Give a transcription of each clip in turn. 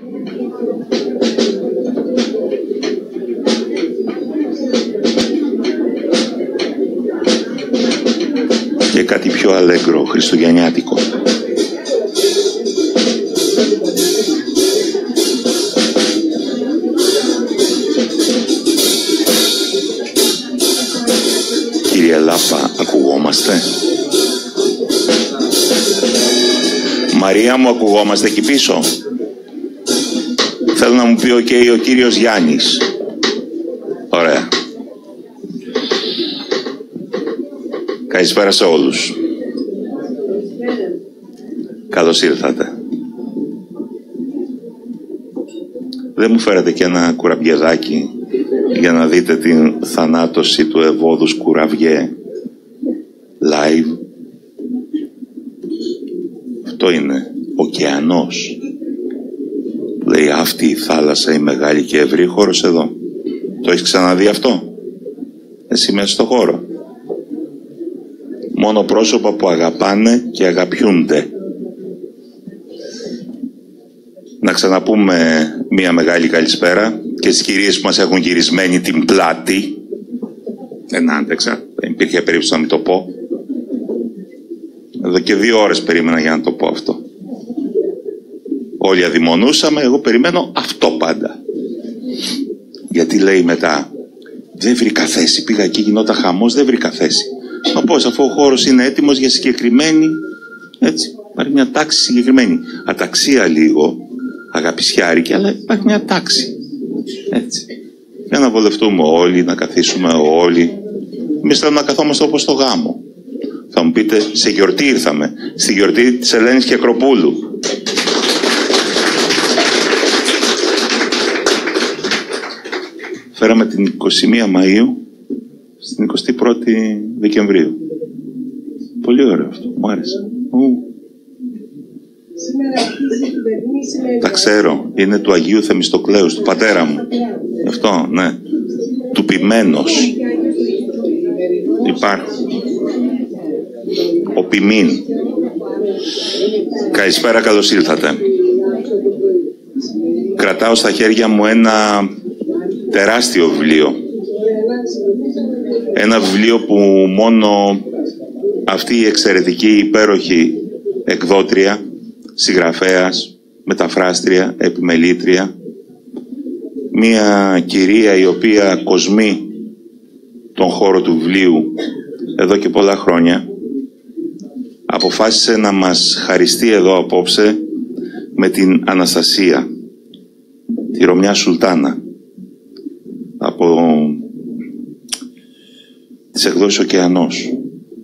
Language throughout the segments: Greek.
Και κάτι πιο αλέγκρο, χριστουγεννιάτικο. Κύριε Λάπα, ακουγόμαστε? Μαρία μου, ακουγόμαστε εκεί πίσω? Θέλω να μου πει ο κύριος Γιάννης. Ωραία. Καλησπέρα σε όλους. Καλώς ήρθατε. Δεν μου φέρετε και ένα κουραμπιεδάκι για να δείτε την θανάτωση του ευόδους κουραβιέ live? Αυτό είναι ωκεανός. Λέει αυτή η θάλασσα η μεγάλη και ευρύ χώρος εδώ. Το έχεις ξαναδεί αυτό? Εσύ μέσα στο χώρο. Μόνο πρόσωπα που αγαπάνε και αγαπιούνται. Να ξαναπούμε μία μεγάλη καλησπέρα και στις κυρίες που μας έχουν γυρισμένη την πλάτη. Δεν άντεξα, δεν υπήρχε περίπτωση να μην το πω. Εδώ και 2 ώρες περίμενα για να το πω αυτό. Όλοι αδειμονούσαμε, εγώ περιμένω αυτό πάντα. Γιατί λέει μετά, δεν βρήκα θέση, πήγα εκεί, γινόταν χαμός, δεν βρήκα θέση. Μα πώς, αφού ο χώρος είναι έτοιμος για συγκεκριμένη, έτσι, υπάρχει μια τάξη συγκεκριμένη. Αταξία λίγο, αγαπησιάρικη, αλλά υπάρχει μια τάξη. Έτσι. Για να βολευτούμε όλοι, να καθίσουμε όλοι. Εμείς θέλουμε να καθόμαστε όπως στο γάμο. Θα μου πείτε, σε γιορτή ήρθαμε. Στη γιορτή της Ελένης και Ακροπούλου. Φέραμε την 21 Μαΐου στην 21η Δεκεμβρίου. Πολύ ωραίο αυτό, μου άρεσε. Τα ξέρω, είναι του Αγίου Θεμιστοκλέους, του πατέρα μου. Αυτό, ναι. Του ποιμένος. Υπάρχουν. Ο ποιμήν. Καλησπέρα, καλώς ήλθατε. Κρατάω στα χέρια μου ένα τεράστιο βιβλίο. Ένα βιβλίο που μόνο αυτή η εξαιρετική υπέροχη εκδότρια, συγγραφέας, μεταφράστρια, επιμελήτρια, μία κυρία η οποία κοσμεί τον χώρο του βιβλίου εδώ και πολλά χρόνια, αποφάσισε να μας χαριστεί εδώ απόψε με την Αναστασία, τη Ρωμιά Σουλτάνα, από τις εκδόσεις Ωκεανός.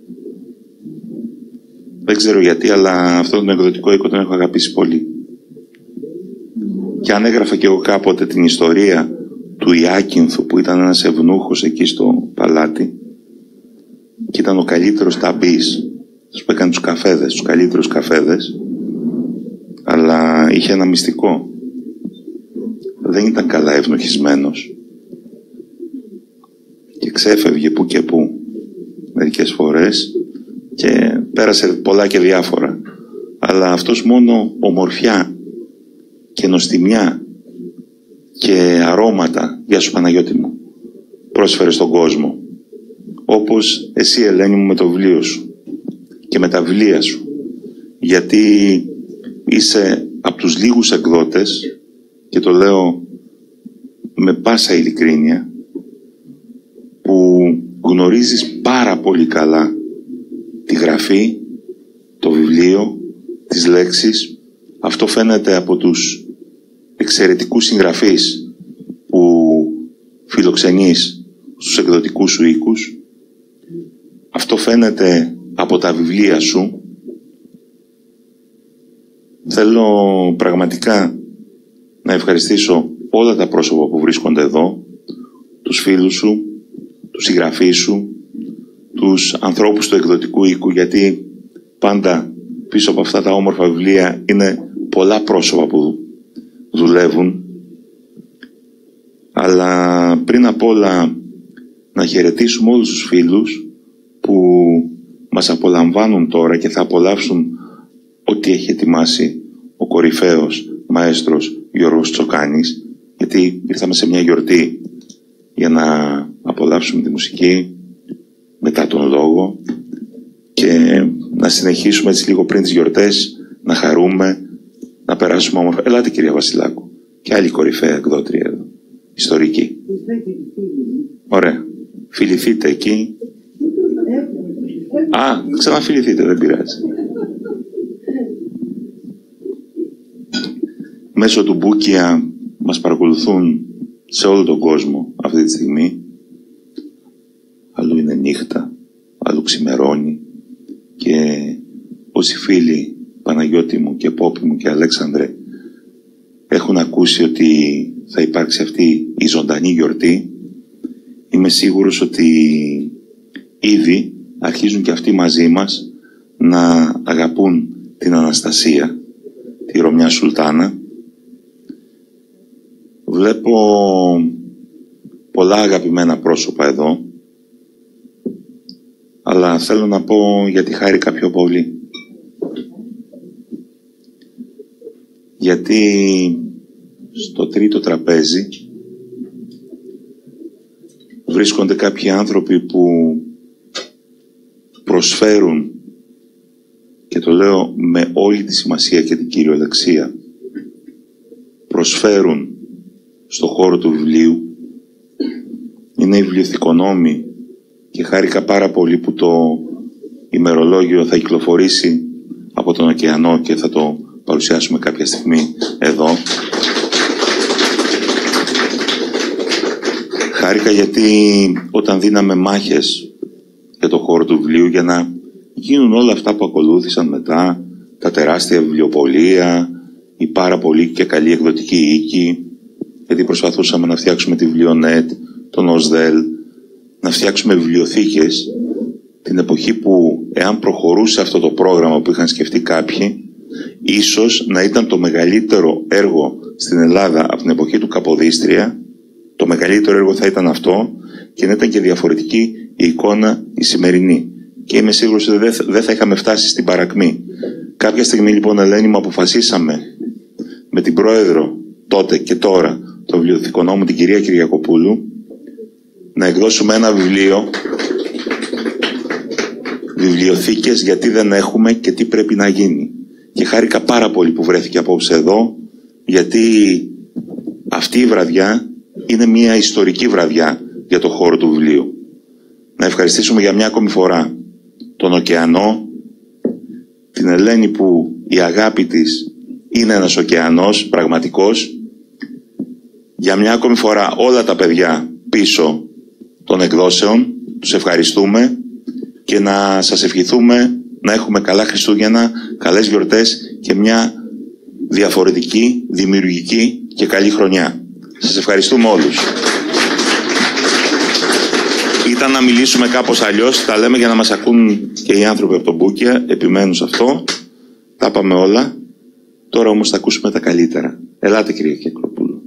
Δεν ξέρω γιατί, αλλά αυτόν τον εκδοτικό οίκο τον έχω αγαπήσει πολύ. Και αν έγραφα και εγώ κάποτε την ιστορία του Ιάκυνθου, που ήταν ένας ευνούχος εκεί στο παλάτι και ήταν ο καλύτερος ταμπής, που έκανε τους καφέδες, τους καλύτερους καφέδες, αλλά είχε ένα μυστικό. Δεν ήταν καλά ευνοχισμένος και ξέφευγε που και που μερικές φορές και πέρασε πολλά και διάφορα, αλλά αυτός μόνο ομορφιά και νοστιμιά και αρώματα, γεια σου Παναγιώτη μου, πρόσφερε στον κόσμο, όπως εσύ Ελένη μου με το βιβλίο σου και με τα βιβλία σου, γιατί είσαι από τους λίγους εκδότες, και το λέω με πάσα ειλικρίνεια, που γνωρίζεις πάρα πολύ καλά τη γραφή, το βιβλίο, τις λέξεις. Αυτό φαίνεται από τους εξαιρετικούς συγγραφείς που φιλοξενείς στους εκδοτικούς σου οίκους. Αυτό φαίνεται από τα βιβλία σου. Θέλω πραγματικά να ευχαριστήσω όλα τα πρόσωπα που βρίσκονται εδώ, τους φίλους σου, τους συγγραφείς σου, τους ανθρώπους του εκδοτικού οίκου, γιατί πάντα πίσω από αυτά τα όμορφα βιβλία είναι πολλά πρόσωπα που δουλεύουν. Αλλά πριν απ' όλα να χαιρετήσουμε όλους τους φίλους που μας απολαμβάνουν τώρα και θα απολαύσουν ό,τι έχει ετοιμάσει ο κορυφαίος μαέστρος Γιώργος Τσοκάνης, γιατί ήρθαμε σε μια γιορτή για να απολαύσουμε τη μουσική μετά τον λόγο και να συνεχίσουμε έτσι λίγο πριν τις γιορτές, να χαρούμε, να περάσουμε όμορφα. Ελάτε κυρία Βασιλάκου, και άλλη κορυφαία εκδότρια εδώ, ιστορική. Ωραία, φιληθείτε εκεί. Ξαναφιληθείτε, δεν πειράζει. Μέσω του Μπούκια μας παρακολουθούν σε όλο τον κόσμο αυτή τη στιγμή. Αλλού είναι νύχτα, αλλού ξημερώνει, και όσοι φίλοι Παναγιώτη μου και Πόπη μου και Αλέξανδρε έχουν ακούσει ότι θα υπάρξει αυτή η ζωντανή γιορτή, είμαι σίγουρος ότι ήδη αρχίζουν και αυτοί μαζί μας να αγαπούν την Αναστασία, τη Ρωμιά Σουλτάνα. Βλέπω πολλά αγαπημένα πρόσωπα εδώ, αλλά θέλω να πω γιατί χάρηκα πιο πολύ. Γιατί στο τρίτο τραπέζι βρίσκονται κάποιοι άνθρωποι που προσφέρουν, και το λέω με όλη τη σημασία και την κυριολεξία, προσφέρουν στο χώρο του βιβλίου. Είναι οι βιβλιοθηκονόμοι και χάρηκα πάρα πολύ που το ημερολόγιο θα κυκλοφορήσει από τον ωκεανό και θα το παρουσιάσουμε κάποια στιγμή εδώ. Χάρηκα γιατί όταν δίναμε μάχες για το χώρο του βιβλίου για να γίνουν όλα αυτά που ακολούθησαν μετά, τα τεράστια βιβλιοπωλεία, η πάρα πολύ και καλή εκδοτική οίκη, γιατί προσπαθούσαμε να φτιάξουμε τη Βιβλιονέτ, τον ΟΣΔΕΛ, να φτιάξουμε βιβλιοθήκες την εποχή που, εάν προχωρούσε αυτό το πρόγραμμα που είχαν σκεφτεί κάποιοι, ίσως να ήταν το μεγαλύτερο έργο στην Ελλάδα από την εποχή του Καποδίστρια. Το μεγαλύτερο έργο θα ήταν αυτό, και να ήταν και διαφορετική η εικόνα η σημερινή. Και είμαι σίγουρος ότι δεν θα είχαμε φτάσει στην παρακμή. Κάποια στιγμή λοιπόν, Ελένη μου, αποφασίσαμε με την πρόεδρο τότε και τώρα, τον βιβλιοθηκονόμο την κυρία Κυριακοπούλου, να εκδώσουμε ένα βιβλίο, βιβλιοθήκες γιατί δεν έχουμε και τι πρέπει να γίνει. Και χάρηκα πάρα πολύ που βρέθηκε απόψε εδώ, γιατί αυτή η βραδιά είναι μια ιστορική βραδιά για το χώρο του βιβλίου. Να ευχαριστήσουμε για μια ακόμη φορά τον ωκεανό, την Ελένη που η αγάπη της είναι ένας ωκεανός πραγματικός, για μια ακόμη φορά όλα τα παιδιά πίσω των εκδόσεων, τους ευχαριστούμε, και να σας ευχηθούμε να έχουμε καλά Χριστούγεννα, καλές γιορτές και μια διαφορετική, δημιουργική και καλή χρονιά. Σας ευχαριστούμε όλους. Ήταν να μιλήσουμε κάπως αλλιώς, τα λέμε για να μας ακούν και οι άνθρωποι από τον Μπούκια, επιμένουν σε αυτό, τα είπαμε όλα, τώρα όμως θα ακούσουμε τα καλύτερα. Ελάτε κυρία Κυριακοπούλου.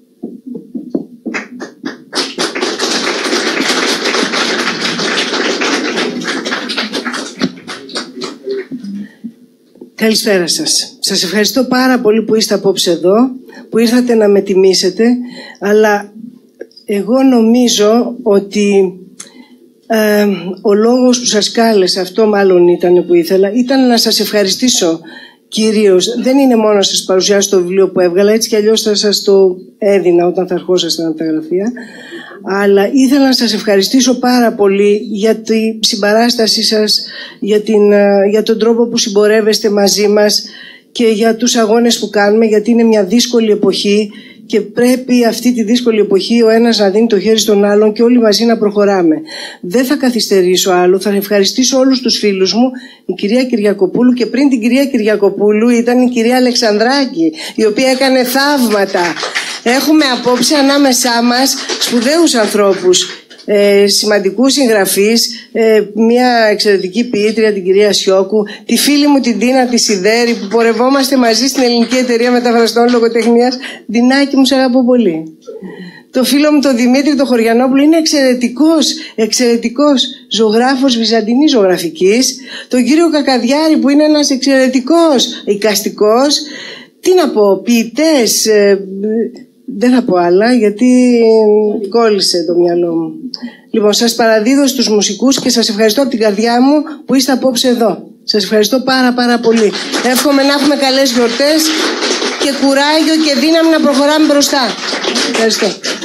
Καλησπέρα σας. Σας ευχαριστώ πάρα πολύ που είστε απόψε εδώ, που ήρθατε να με τιμήσετε, αλλά εγώ νομίζω ότι ο λόγος που σας κάλεσε, αυτό μάλλον ήταν που ήθελα, ήταν να σας ευχαριστήσω κυρίως. Δεν είναι μόνο να σας παρουσιάσω το βιβλίο που έβγαλα, έτσι κι αλλιώς θα σας το έδινα όταν θα ερχόσασταν από τα γραφεία, αλλά ήθελα να σας ευχαριστήσω πάρα πολύ για τη συμπαράστασή σας, για τον τρόπο που συμπορεύεστε μαζί μας και για τους αγώνες που κάνουμε, γιατί είναι μια δύσκολη εποχή και πρέπει αυτή τη δύσκολη εποχή ο ένας να δίνει το χέρι στον άλλον και όλοι μαζί να προχωράμε. Δεν θα καθυστερήσω άλλο, θα ευχαριστήσω όλους τους φίλους μου, η κυρία Κυριακοπούλου, και πριν την κυρία Κυριακοπούλου ήταν η κυρία Αλεξανδράκη, η οποία έκανε θαύματα. Έχουμε απόψε ανάμεσά μας σπουδαίους ανθρώπους, σημαντικούς συγγραφείς, μια εξαιρετική ποιήτρια, την κυρία Σιώκου, τη φίλη μου την Τίνα τη Σιδέρη, που πορευόμαστε μαζί στην Ελληνική Εταιρεία Μεταφραστών Λογοτεχνίας. Ντινάκη μου, σ' αγαπώ πολύ. Το φίλο μου τον Δημήτρη τον Χωριανόπουλο, είναι εξαιρετικός ζωγράφος βυζαντινής ζωγραφικής. Τον κύριο Κακαδιάρη, που είναι ένας εξαιρετικός εικαστικός. τι να πω, ποιητές, δεν θα πω άλλα γιατί κόλλησε το μυαλό μου. Λοιπόν, σας παραδίδω στους μουσικούς και σας ευχαριστώ από την καρδιά μου που είστε απόψε εδώ. Σας ευχαριστώ πάρα πολύ. Εύχομαι να έχουμε καλές γιορτές και κουράγιο και δύναμη να προχωράμε μπροστά. Ευχαριστώ.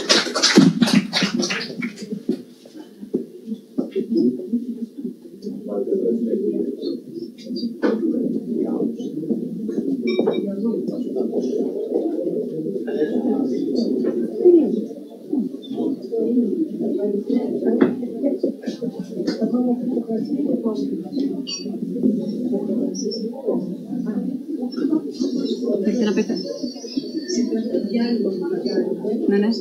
Θέλετε να πείτε? Ναι, ναι.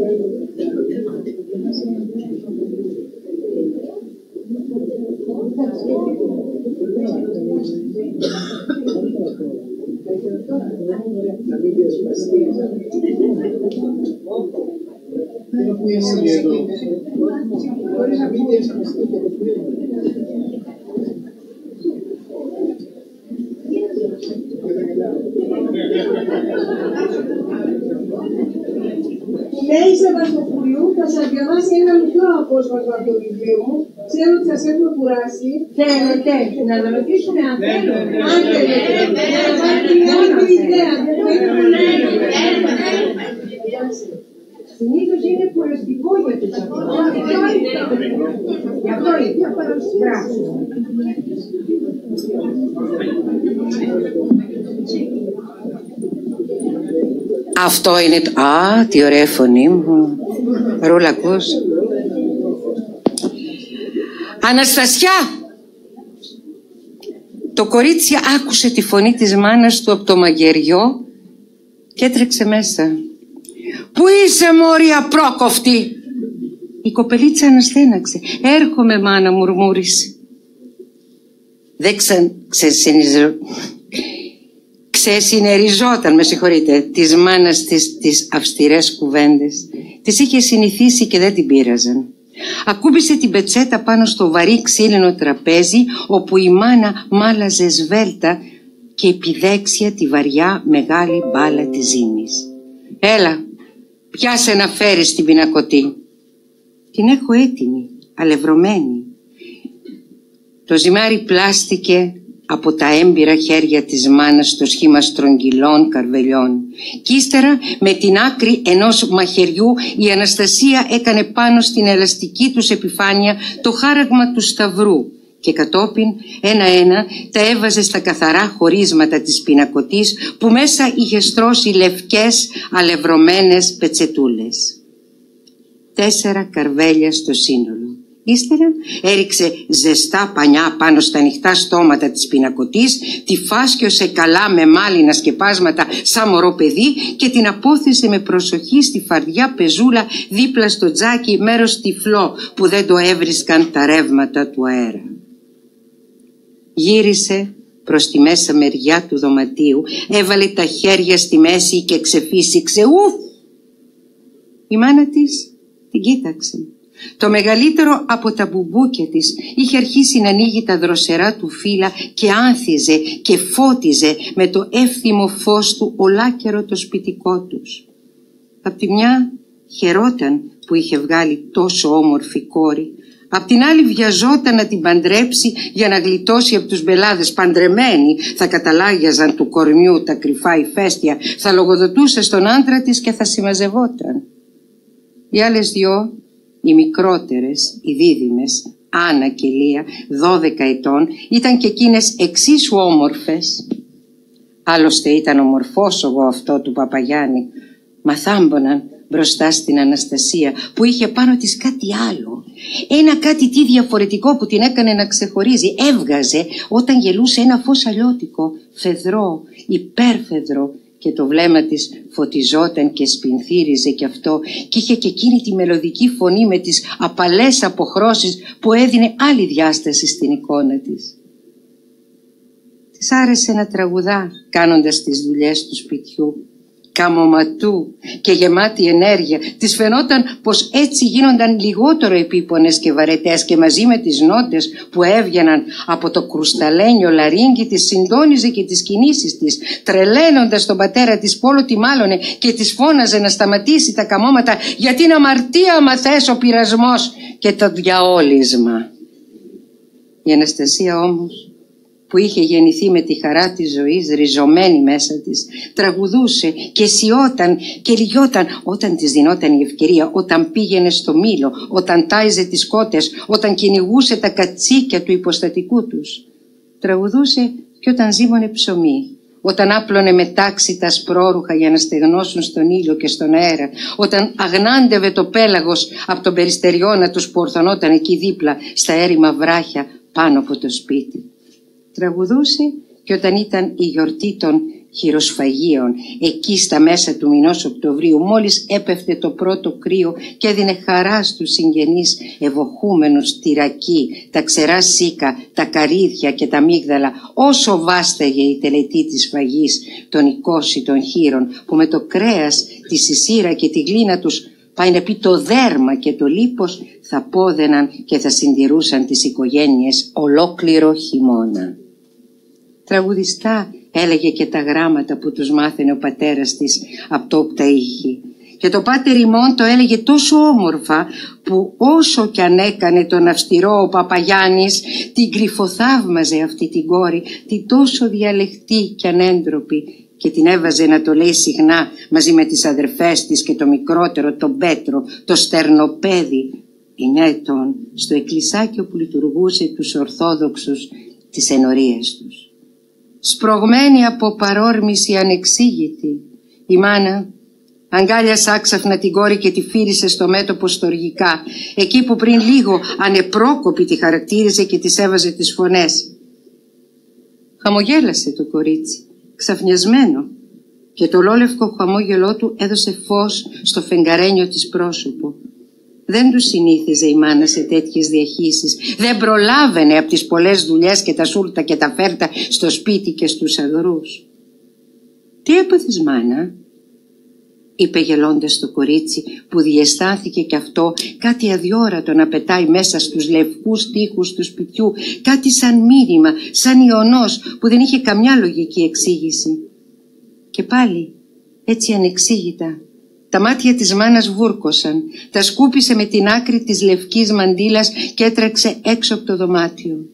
Λέει Σεβαστοπούλου, θα σας διαβάσει ένα μικρό απόσπασμα από το βιβλίο μου. Ξέρω ότι σας έχουμε κουράσει. Θέλετε να το ρωτήσουμε αν θέλετε. Αν θέλετε. Να πάρει μια ιδέα. Συνήθως είναι κουραστικό για τους ανθρώπους. Γι' αυτό είναι. Μπράβο. Αυτό είναι το... Α, τι ωραία φωνή μου. Ρούλα, ακούς? Αναστασιά! Το κορίτσι άκουσε τη φωνή της μάνας του από το μαγειριό και έτρεξε μέσα. «Πού είσαι, μωρή απρόκοφτη?» Η κοπελίτσα αναστέναξε. «Έρχομαι, μάνα», μουρμούρισε. Δεν ξεσυνεριζόταν, με συγχωρείτε, της μάνας της τις αυστηρές κουβέντες. Τις είχε συνηθίσει και δεν την πείραζαν. Ακούμπησε την πετσέτα πάνω στο βαρύ ξύλινο τραπέζι, όπου η μάνα μάλαζε σβέλτα και επιδέξια τη βαριά μεγάλη μπάλα της ζύμης. «Έλα, πιάσε να φέρεις την πινακωτή». «Την έχω έτοιμη, αλευρωμένη». Το ζυμάρι πλάστηκε από τα έμπειρα χέρια της μάνας στο σχήμα στρογγυλών καρβελιών. Κι ύστερα με την άκρη ενός μαχαιριού η Αναστασία έκανε πάνω στην ελαστική τους επιφάνεια το χάραγμα του σταυρού και κατόπιν ένα-ένα τα έβαζε στα καθαρά χωρίσματα της πινακωτής που μέσα είχε στρώσει λευκές αλευρωμένες πετσετούλες. 4 καρβέλια στο σύνολο. Ύστερα έριξε ζεστά πανιά πάνω στα ανοιχτά στόματα της πινακωτής, τη φάσκιωσε καλά με μάλινα σκεπάσματα σαν μωρό παιδί και την απόθεσε με προσοχή στη φαρδιά πεζούλα δίπλα στο τζάκι, μέρος τυφλό που δεν το έβρισκαν τα ρεύματα του αέρα. Γύρισε προς τη μέσα μεριά του δωματίου, έβαλε τα χέρια στη μέση και ξεφύσηξε. «Ουφ!» Η μάνα της την κοίταξε. Το μεγαλύτερο από τα μπουμπούκια της είχε αρχίσει να ανοίγει τα δροσερά του φύλλα και άνθιζε και φώτιζε με το εύθυμο φως του ολάκερο το σπιτικό τους. Απ' τη μια χαιρόταν που είχε βγάλει τόσο όμορφη κόρη, απ' την άλλη βιαζόταν να την παντρέψει για να γλιτώσει από τους μπελάδες. Παντρεμένοι θα καταλάγιαζαν του κορμιού τα κρυφά ηφαίστεια, θα λογοδοτούσε στον άντρα της και θα συμμαζευόταν. Οι άλλες δυο, οι μικρότερες, οι δίδυμες, Άννα και Λία, 12 ετών, ήταν και εκείνες εξίσου όμορφες. Άλλωστε ήταν ομορφόσογο αυτό του Παπαγιάννη. Μαθάμποναν μπροστά στην Αναστασία που είχε πάνω της κάτι άλλο. Ένα κάτι τι διαφορετικό που την έκανε να ξεχωρίζει. Έβγαζε όταν γελούσε ένα φως αλλιώτικο, φεδρό, υπέρφεδρο, και το βλέμμα της φωτιζόταν και σπινθύριζε κι αυτό και είχε και εκείνη τη μελωδική φωνή με τις απαλές αποχρώσεις που έδινε άλλη διάσταση στην εικόνα της. Της άρεσε να τραγουδά κάνοντας τις δουλειές του σπιτιού καμωματού και γεμάτη ενέργεια. Της φαινόταν πως έτσι γίνονταν λιγότερο επίπονες και βαρετές και μαζί με τις νότες που έβγαιναν από το κρουσταλένιο λαρύγγι της συντόνιζε και τις κινήσεις της, τρελαίνοντας τον πατέρα της Πόλο τη μάλωνε και της φώναζε να σταματήσει τα καμώματα, γιατί είναι αμαρτία άμα θες ο πειρασμός και το διαόλισμα. Η Αναστασία όμως, που είχε γεννηθεί με τη χαρά της ζωής ριζωμένη μέσα της, τραγουδούσε και σιώταν και λιώταν όταν της δινόταν η ευκαιρία, όταν πήγαινε στο μήλο, όταν τάιζε τις κότες, όταν κυνηγούσε τα κατσίκια του υποστατικού τους. Τραγουδούσε και όταν ζύμωνε ψωμί, όταν άπλωνε με τάξη τα σπρόρουχα για να στεγνώσουν στον ήλιο και στον αέρα, όταν αγνάντευε το πέλαγος από τον περιστεριώνα τους που ορθωνόταν εκεί δίπλα στα έρημα βράχια πάνω από το σπίτι. Τραγουδούσε και όταν ήταν η γιορτή των χειροσφαγίων, εκεί στα μέσα του μηνός Οκτωβρίου, μόλις έπεφτε το πρώτο κρύο και έδινε χαρά στους συγγενείς ευοχούμενους τη ρακή, τα ξερά σίκα, τα καρύδια και τα μίγδαλα, όσο βάσταγε η τελετή της φαγής των 20 των χείρων, που με το κρέας, τη σισίρα και τη γλίνα τους πάει να πει το δέρμα και το λίπος, θα πόδαιναν και θα συντηρούσαν τις οικογένειες ολόκληρο χειμώνα. Τραγουδιστά έλεγε και τα γράμματα που τους μάθαινε ο πατέρας της από το Οπταΐχη. Και το πάτερ ημών το έλεγε τόσο όμορφα που όσο κι αν έκανε τον αυστηρό ο Παπαγιάννης, την κρυφοθαύμαζε αυτή την κόρη, την τόσο διαλεκτή κι ανέντροπη, και την έβαζε να το λέει συχνά μαζί με τις αδερφές της και το μικρότερο, τον Πέτρο, το στερνοπέδι, 9 ετών, στο εκκλησάκιο που λειτουργούσε τους Ορθόδοξους τις ενορίες τους. Σπρωγμένη από παρόρμηση ανεξήγητη, η μάνα αγκάλιασε άξαφνα την κόρη και τη φύρισε στο μέτωπο στοργικά, εκεί που πριν λίγο ανεπρόκοπη τη χαρακτήριζε και της έβαζε τις φωνές. Χαμογέλασε το κορίτσι, ξαφνιασμένο, και το ολόλευκο χαμόγελό του έδωσε φως στο φεγγαρένιο της πρόσωπο. Δεν του συνήθιζε η μάνα σε τέτοιες διαχύσεις. Δεν προλάβαινε από τις πολλές δουλειές και τα σούρτα και τα φέρτα στο σπίτι και στους αγρούς. «Τι έπαθες, μάνα?» είπε γελώντας το κορίτσι, που διαισθάνθηκε κι αυτό κάτι αδιόρατο να πετάει μέσα στους λευκούς τοίχους του σπιτιού, κάτι σαν μήνυμα, σαν ιονός που δεν είχε καμιά λογική εξήγηση. Και πάλι έτσι ανεξήγητα τα μάτια της μάνας βούρκωσαν, τα σκούπισε με την άκρη της λευκής μαντήλας και έτρεξε έξω από το δωμάτιο.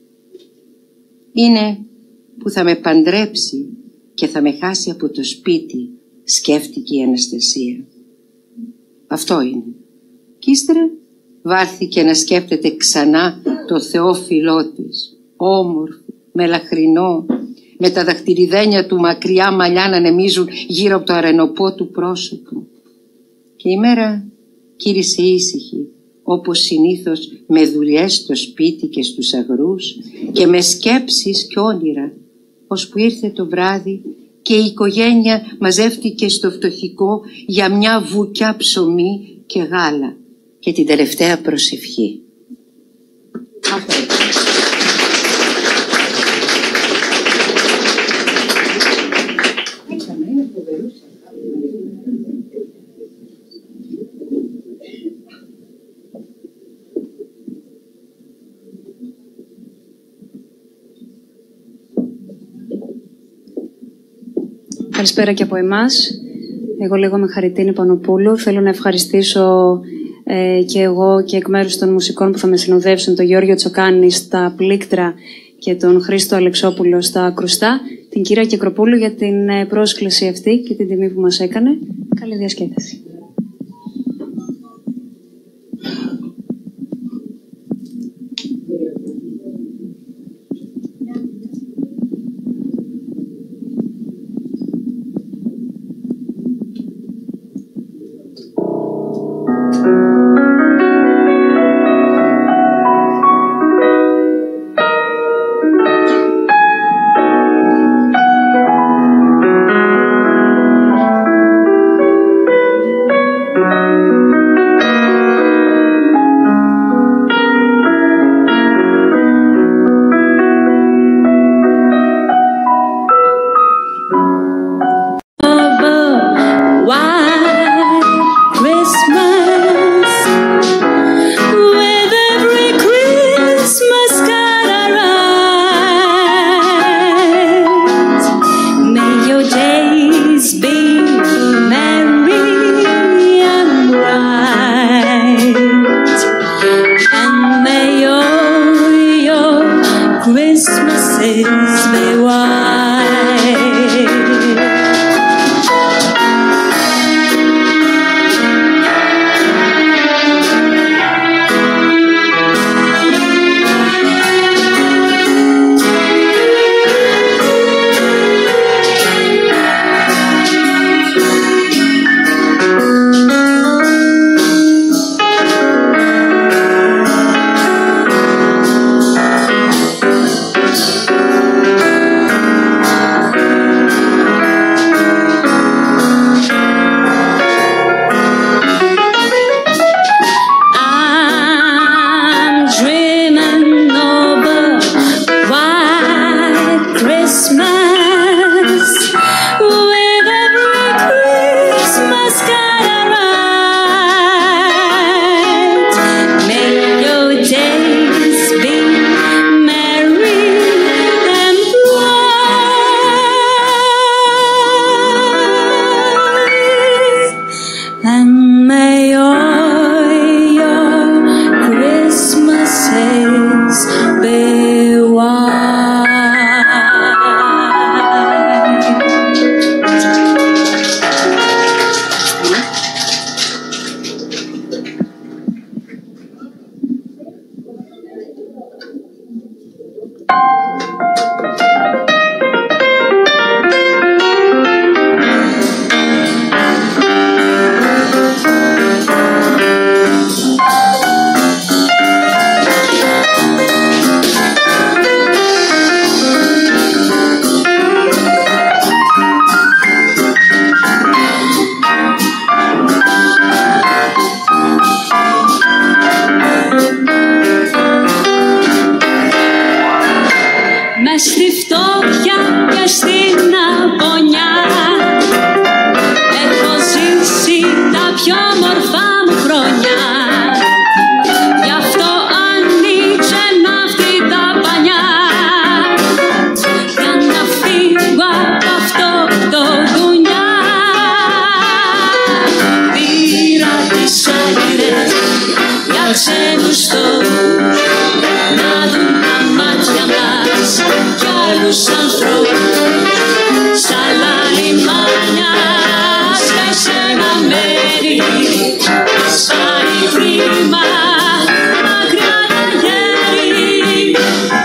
«Είναι που θα με παντρέψει και θα με χάσει από το σπίτι», σκέφτηκε η Αναστασία. Αυτό είναι. Κι ύστερα βάρθηκε να σκέφτεται ξανά το θεόφιλό της, όμορφο, μελαχρινό, με τα δαχτυλιδένια του μακριά μαλλιά να ανεμίζουν γύρω από το αρενοπό του πρόσωπο. Και η μέρα κύρισε ήσυχη, όπως συνήθως, με δουλειές στο σπίτι και στους αγρούς και με σκέψεις και όνειρα, ώσπου ήρθε το βράδυ και η οικογένεια μαζεύτηκε στο φτωχικό για μια βουκιά ψωμί και γάλα και την τελευταία προσευχή. Καλησπέρα και από εμάς. Εγώ λέγομαι Χαριτίνη Πανοπούλου. Θέλω να ευχαριστήσω και εγώ και εκ μέρους των μουσικών που θα με συνοδεύσουν, τον Γιώργο Τσοκάνη στα πλήκτρα και τον Χρήστο Αλεξόπουλο στα ακρουστά, την κυρία Κεκροπούλου για την πρόσκληση αυτή και την τιμή που μας έκανε. Καλή διασκέδαση. ξένους τόπους, να δουν τα μάτια μας κι άλλους ανθρώπους. Σ' άλλα λιμάνια, σε ένα μέρη, σπάει πρίμα, μακριά τα γέρη.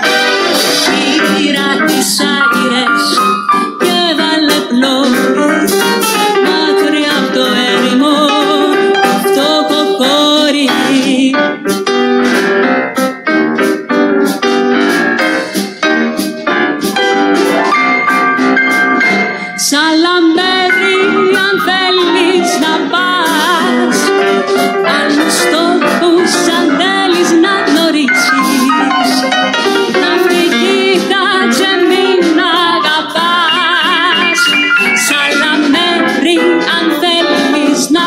Πήρα τις άγγιρες και βάλε πλώρη, μακριά απ' το έρημο, φτώχο χώρι. Σ' άλλα μέρη αν θέλεις να πας, άλλους τόπους αν θέλεις να γνωρίσεις, ναυτική κάτσε μην αγαπάς. Σ' άλλα μέρη αν θέλεις να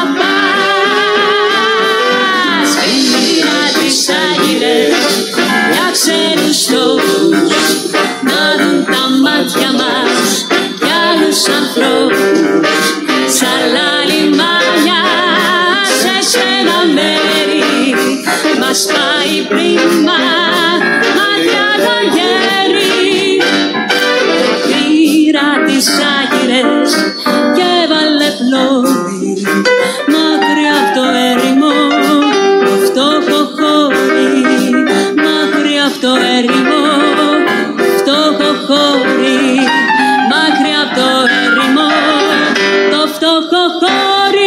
πας, πήρα τις άγγιρες για ξένους τόπους, να δουν τα μάτια μας κι άλλους ανθρώπους. Σ' άλλα λιμάνια, σε σένα μέρη, μας πάει πρίμα, μακριά τα γέρη. Πήρα τις άγγιρες και βάλε πλώρη, μακριά απ' το έρημο, φτώχο χώρι, μακριά απ' το έρημο, φτώχο χώρι, μακριά απ' το έρημο, το φτώχο χώρι.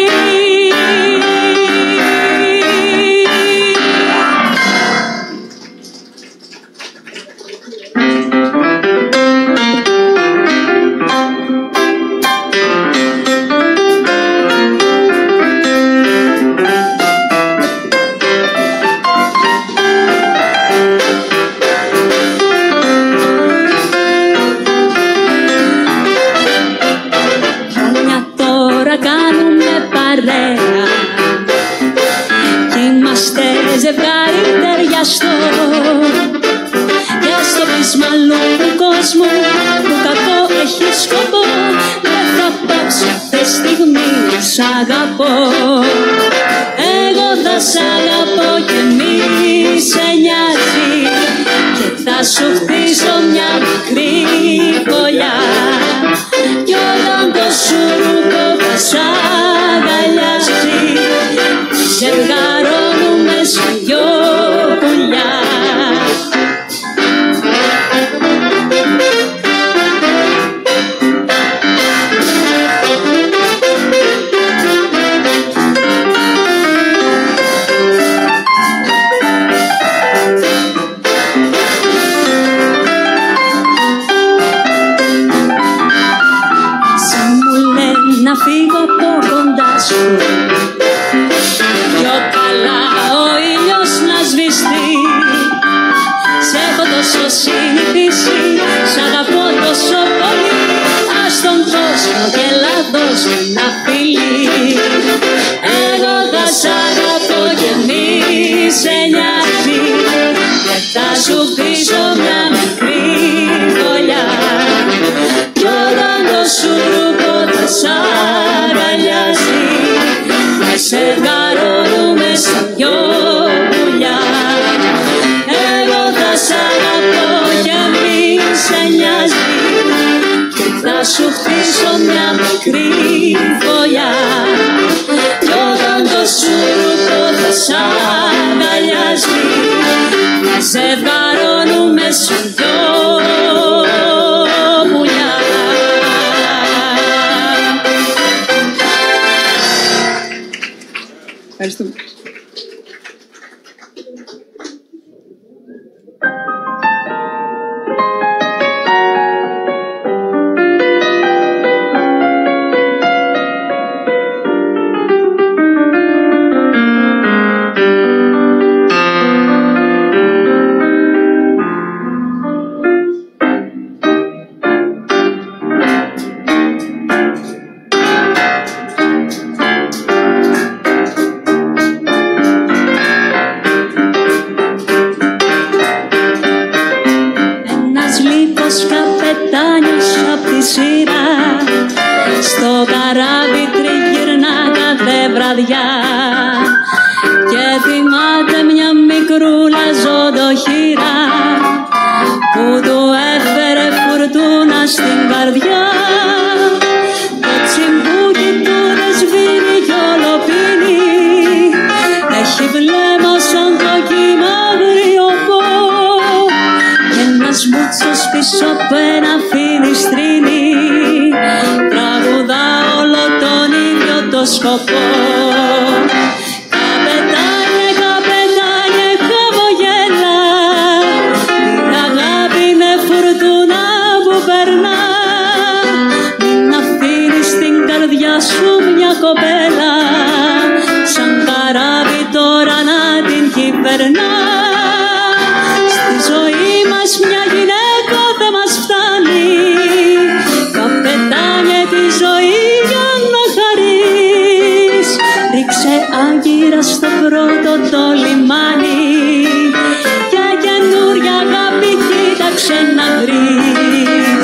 Χρόνια τώρα κάνουμε παρέα κι είμαστε ζευγάρι ταιριαστό, και στο πείσμα του κόσμου που κακό έχει σκοπό, δεν θα πάψω αυτή στιγμή να σ' αγαπώ. Εγώ θα σ' αγαπώ και μη σε νοιάζει, και θα σου χτίσω μια μικρή φωλιά, κι όταν το σουρουπό θα σ' αγκαλιάσει, ζευγαρώνουμε σαν δυο πουλιά. Σαν μου λένε να φύγω από κοντά σου, πιο καλά ο ήλιος να σβηστεί. Σ' έχω τόσο συνηθίσει, σ' αγαπώ τόσο πολύ, ας τον κόσμο και έλα δώσ' μου ένα φιλί. Εγώ θα σ' αγαπώ και μη σε νοιάζει, και θα σου χτίσω μια μικρή φωλιά, κι όταν το σουρουπό θα σ' αγκαλιάσει, θα ζευγαρώνουμε σαν δυο πουλιά. Εγώ θα σ' αγαπώ και μη σε νοιάζει, και θα σου χτίσω μια μικρή φωλιά, κι όταν το σουρουπό θα σ' αγκαλιάσει, θα ζευγαρώνουμε σαν δυο πουλιά. Ευχαριστούμε. βραδιά και θυμάται μια χείρα που του έφερε φουρτούνα στην καρδιά. Το τσιμπούκι του δεν σβήνει κι όλο πίνει, έχει βλέμμα σαν το κύμα αγριοπό και ένας μπούτσος πίσω από ένα φιλιστρίνι τραγουδά όλο τον ίδιο το σκοπό. Καπετάνιε, καπετάνιε, χαμογέλα, η αγάπη είναι φουρτούνα που περνά. Μην αφήνεις στην καρδιά σου μια κοπέλα σαν καράβι τώρα να την κυβερνά. Στη ζωή μας μια γυναίκα δεν μας φτάνει, καπετάνιε τη ζωή για να χαρείς. Ρίξε άγκυρα στο πρώτο το λιμάνι και καινούρια αγάπη κοίταξε να βρεις.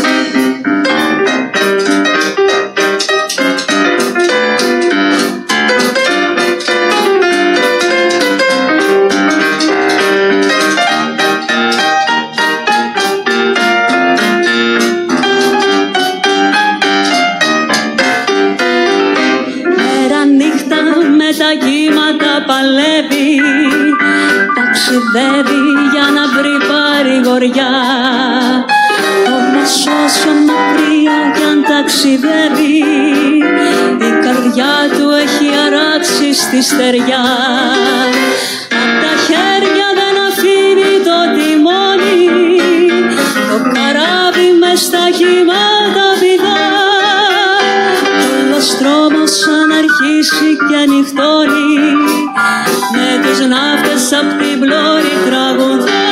Τα κύματα παλεύει, ταξιδεύει για να βρει παρηγοριά. Όμως όσο μακριά κι αν ταξιδεύει, η καρδιά του έχει αράξει στη στεριά. Απ' τα χέρια δεν αφήνει το τιμόνι, το καράβι μες στα κύματα πηδά. Όλος δρόμος αν αρχίσει και νυχτώνει, με τους ναύτες απ' την πλώρη τραγουδά.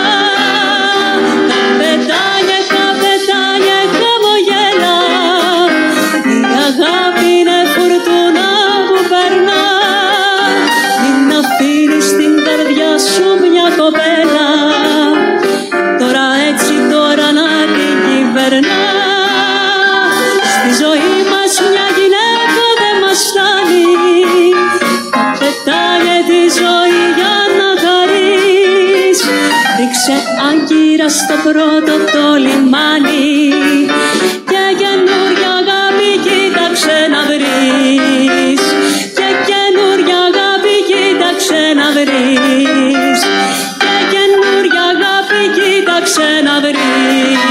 Καπετάνιε, καπετάνιε, χαμογέλα, η αγάπη είναι φουρτούνα που περνά. Μην αφήνεις στην καρδιά σου μια κοπέλα τώρα έτσι τώρα να την κυβερνά. Στη ζωή μας μια γυναίκα δεν μας φτάνει, καπετάνιε τη ζωή για να χαρείς. Ρίξε άγκυρα στο πρώτο το λιμάνι και καινούρια αγάπη κοίταξε να βρεις. Και καινούρια αγάπη κοίταξε να βρεις. Και καινούρια αγάπη κοίταξε να βρεις.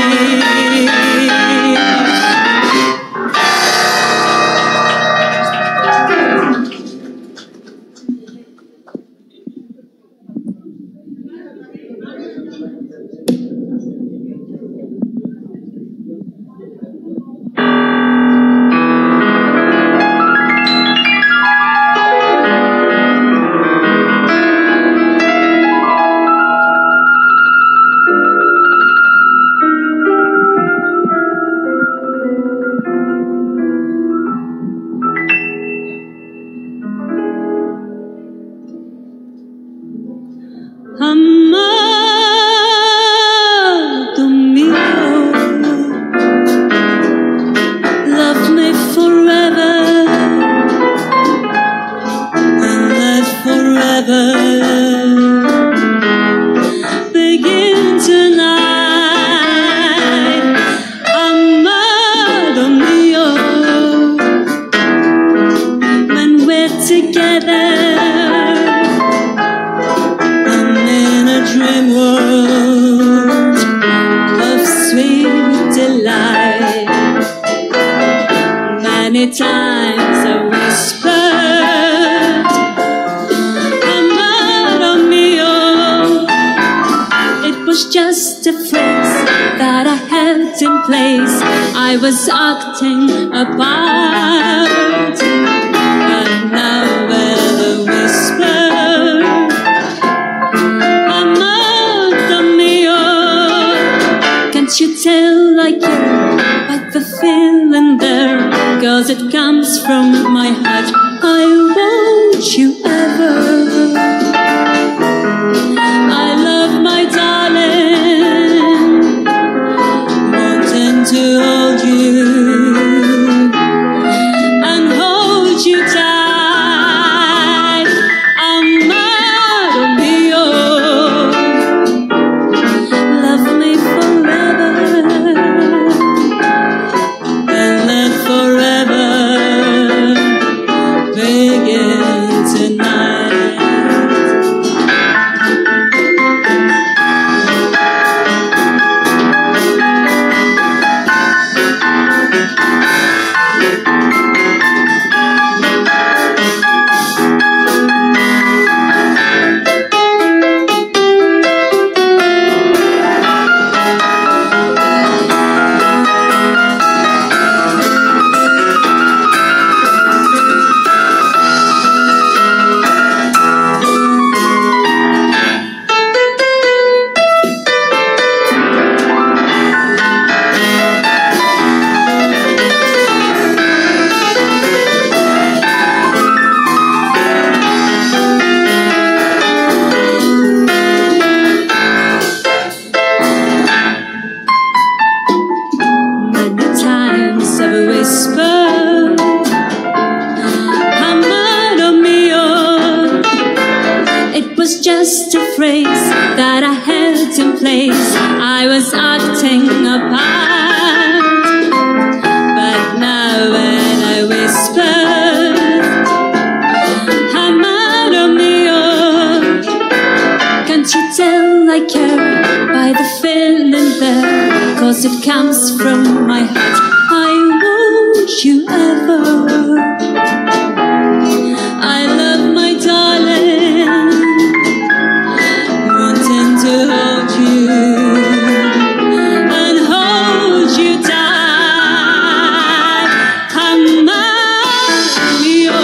I was acting a part, but now with a whisper, amado mio, can't you tell I care about the feeling there? 'Cause it comes from my heart. I want you ever. I love my darling, wanting to hold you and hold you tight. Amado mio, tonight. Just a phrase that I held in place. I was acting a part, but now when I whispered, amado mio, can't you tell I care by the feeling there? 'Cause it comes from my heart. I want you ever. I love my darling, to hold you and hold you tight. Amado mio,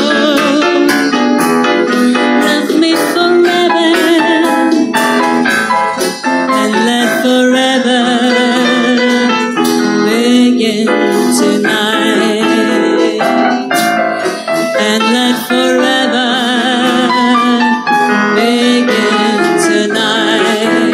love me forever and let forever begin tonight, and let forever begin tonight.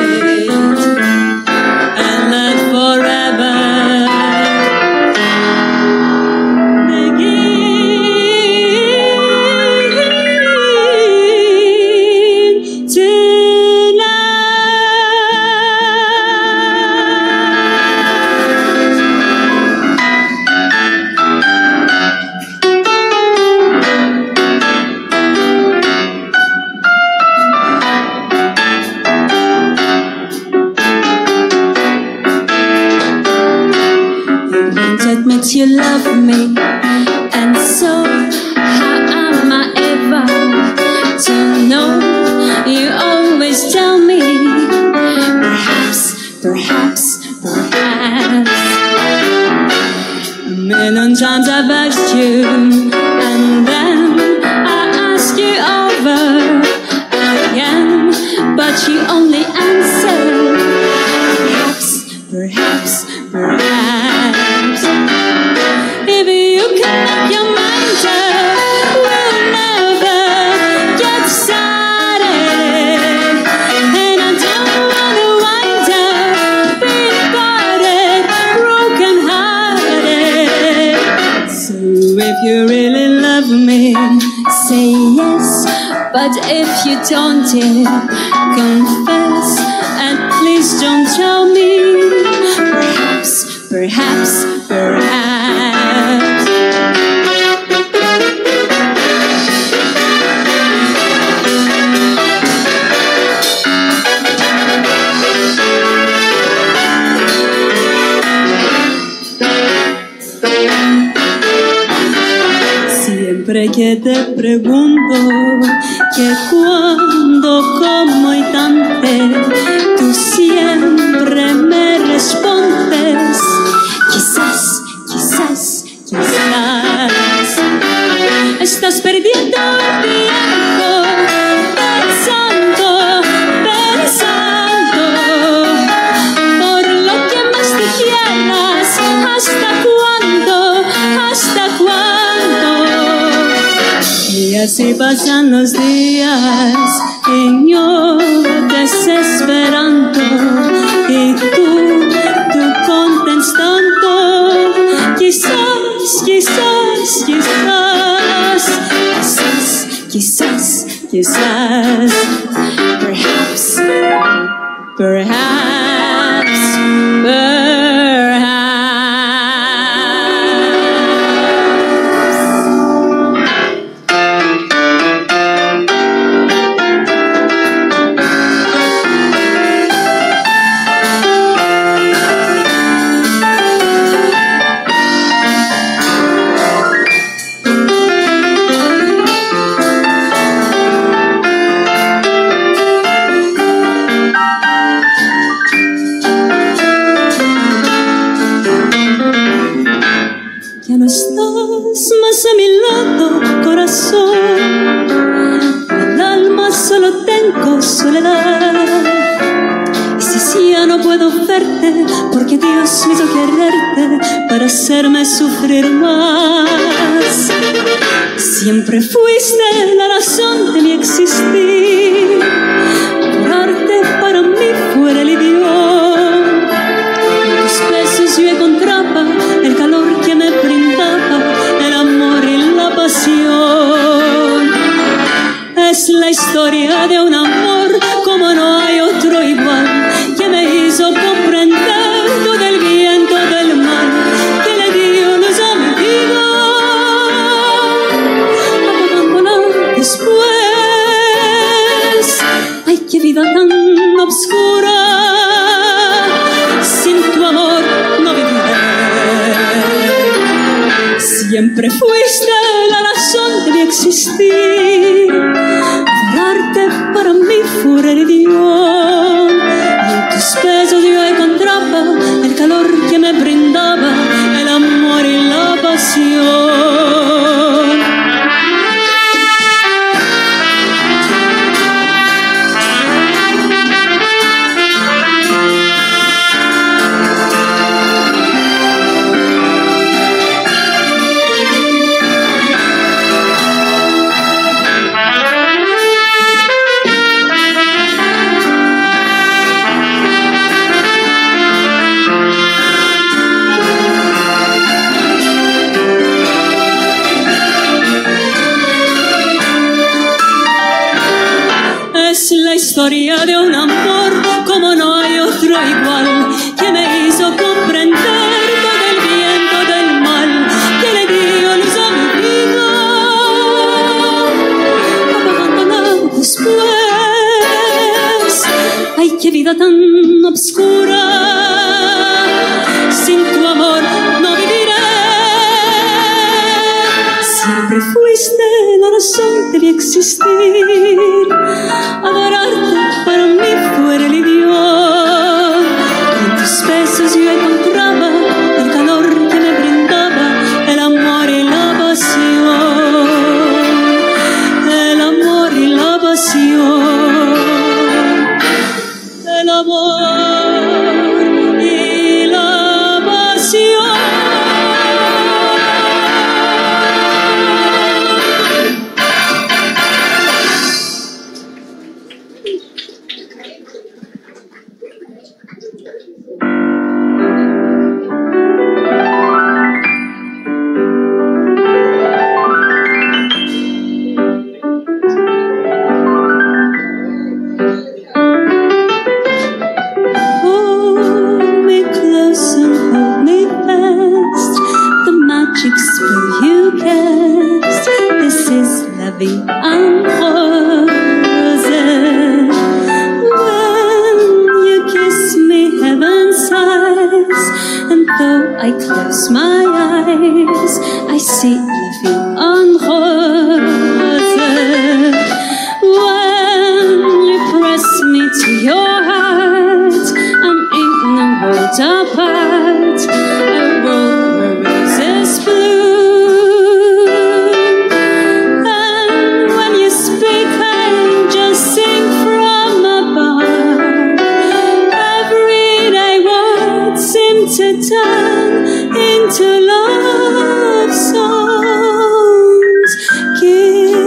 Admit you love me, and so how am I ever to know? You always tell me, perhaps, perhaps, perhaps. A million times I've asked you, and then I ask you over again, but you only answer, perhaps, perhaps, perhaps. If you can make your mind up, we'll never get started. And I don't want to wind up being parted, broken hearted. So if you really love me, say yes. But if you don't, confess. And please don't tell me, perhaps, perhaps, perhaps. Siempre que te pregunto que cuándo, cómo y dónde, tú siempre me respondes, quizás, quizás, quizás. Estás perdiendo el tiempo pensando, pensando, por lo que más te quieras. ¿Hasta cuándo? ¿Hasta cuándo? Y así pasan los días y yo desesperando, y tú contestando, quizás, quizás, quizás, quizás, quizás, quizás, perhaps, perhaps, perhaps. verte, porque Dios me hizo quererte para hacerme sufrir más. Siempre fuiste la razón de mi existir, adorarte para mí fue el idioma. En tus besos yo encontraba el calor que me brindaba, el amor y la pasión. Es la historia de un amor como no hay otro igual, que me hizo comprender todo el viento del mar, que le dio luz a mi vida, apagándola después. Ay, qué vida tan obscura, sin tu amor no viviré. Siempre fuiste la razón de mi existir, adorarte para mí fue religión. Y en tus besos yo encontraba el calor que me brindaba, el amor y la pasión. Es la historia de un amor como no hay otro igual, que me hizo comprender todo el viento del mal, que le dio luz a mi vida, apagándola después. Ay, qué vida tan obscura, sin tu amor no viviré. Siempre fuiste la razón de mi existir, adorarte para mí fue religión. En tus besos yo encontraba el calor que me brindaba, el amor y la pasión, el amor y la pasión, el amor y la pasión. I close my eyes, I see la vie en rose. When you press me to your heart, I'm in a world apart, a world where roses bloom. And when you speak, I just sing from above. Everyday words seem to turn into love songs. Give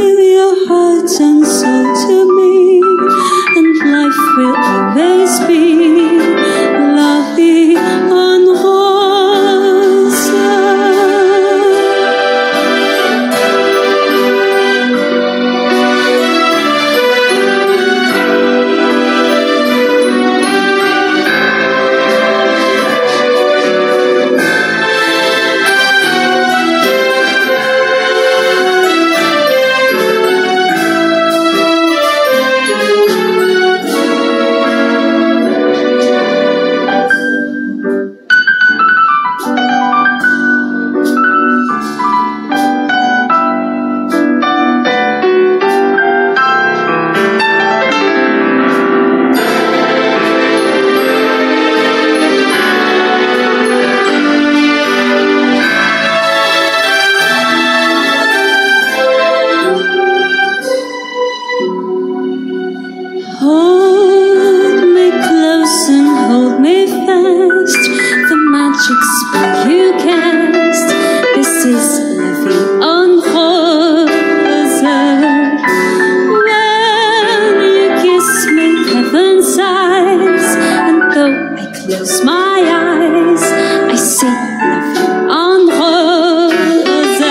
close my eyes, I see en rose.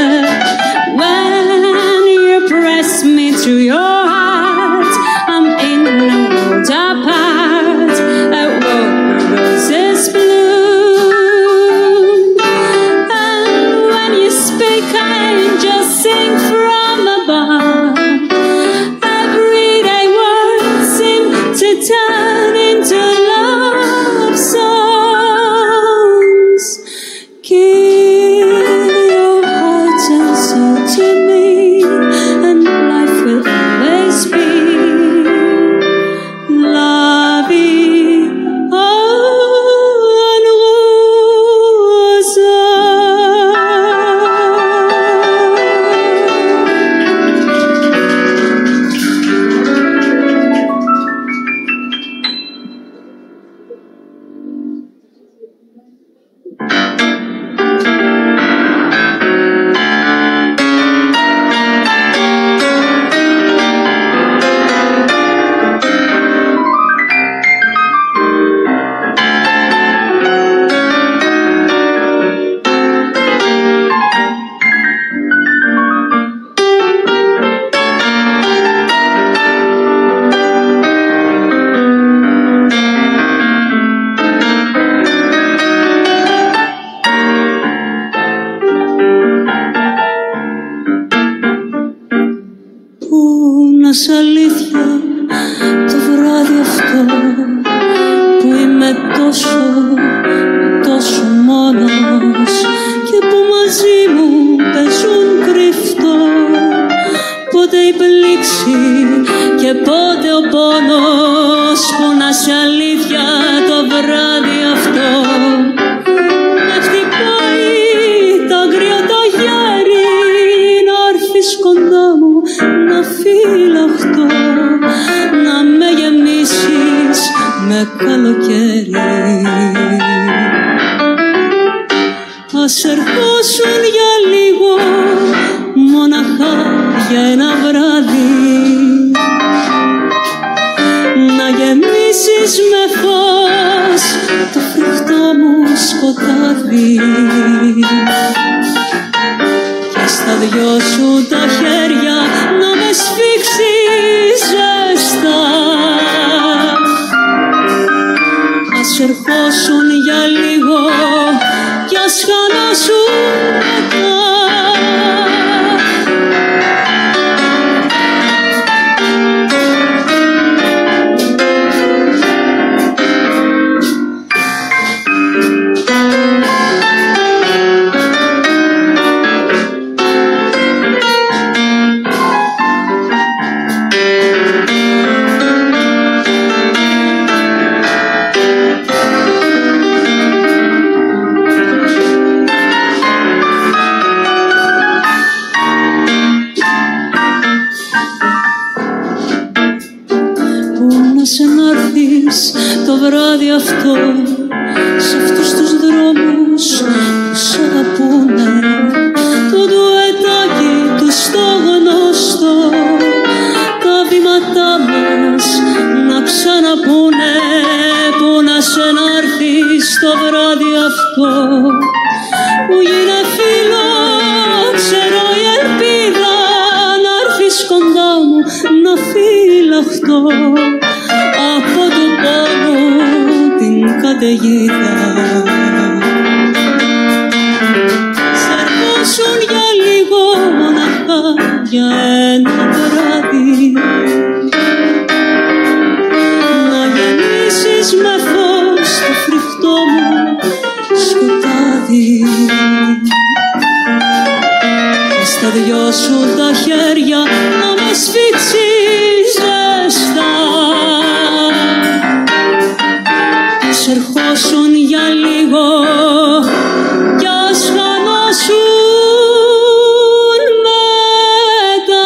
When you press me to your heart, I'm in a world apart, a world where roses bloom. And when you speak, I just sing from above. Everyday words seem to turn into love songs. Give your heart and soul to me, and life will always be la vie en rose. Πού να αλήθεια το βράδυ αυτό που είμαι τόσο, τόσο μόνος και που μαζί μου παίζουν κρυφτό, πότε η πλήξη και πότε ο πόνος. Πού να αλήθεια το βράδυ αυτό με χτυπάει το αγρίο το χέρι, να έρθεις κοντά μου να φυλαχτώ, να με γεμίσεις με καλοκαίρι. Ας ερχόσουν για λίγο, μοναχά για ένα βράδυ, να γεμίσεις με φως το φρικτό μου σκοτάδι. Και στα δυο σου τα χέρια να με σφίξεις ζεστά. Ας ερχόσουν για λίγο κι ας χανάσουν μετά. Το βράδυ αυτό, σε αυτούς τους δρόμους που σ' αγαπούνε, το ντουετάκι τους το γνωστό, τα βήματά μας να ξαναπούνε. Πού να σε να'ρθεις το βράδυ αυτό που γίνε φίλο, ξέρω η ελπίδα, να'ρθεις κοντά μου να φυλαχτώ από του πόνου την καταιγίδα. Σ' ερχόσουν για λίγο, μοναχά για ένα βράδυ, να γεννήσεις με φως το φρικτό μου σκοτάδι. Και στα δυο σου τα χέρια να με σφίξεις ζεστά. Ας ερχόσουν για λίγο κι ας χανάσουν μετά.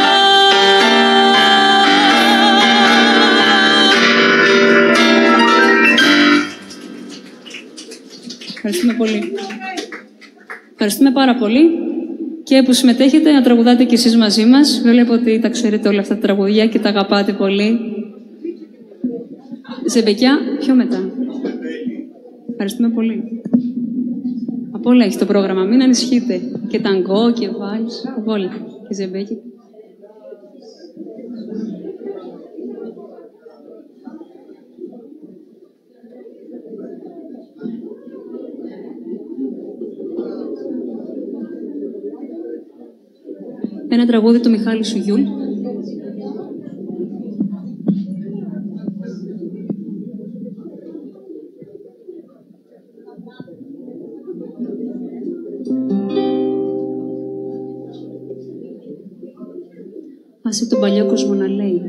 Ευχαριστούμε πολύ. Ευχαριστούμε πάρα πολύ και που συμμετέχετε να τραγουδάτε κι εσείς μαζί μας. Βλέπω ότι τα ξέρετε όλα αυτά τα τραγουδιά και τα αγαπάτε πολύ. Ζεμπεκιά, πιο μετά. Ευχαριστούμε πολύ. Απ' όλα έχει το πρόγραμμα, μην ανησυχείτε. Και ταγκό και βάλς, απ' όλα. Και ζεμπέκι. Ένα τραγούδι του Μιχάλη Σουγιούλ. Άσε τον παλιό κόσμο να λέει.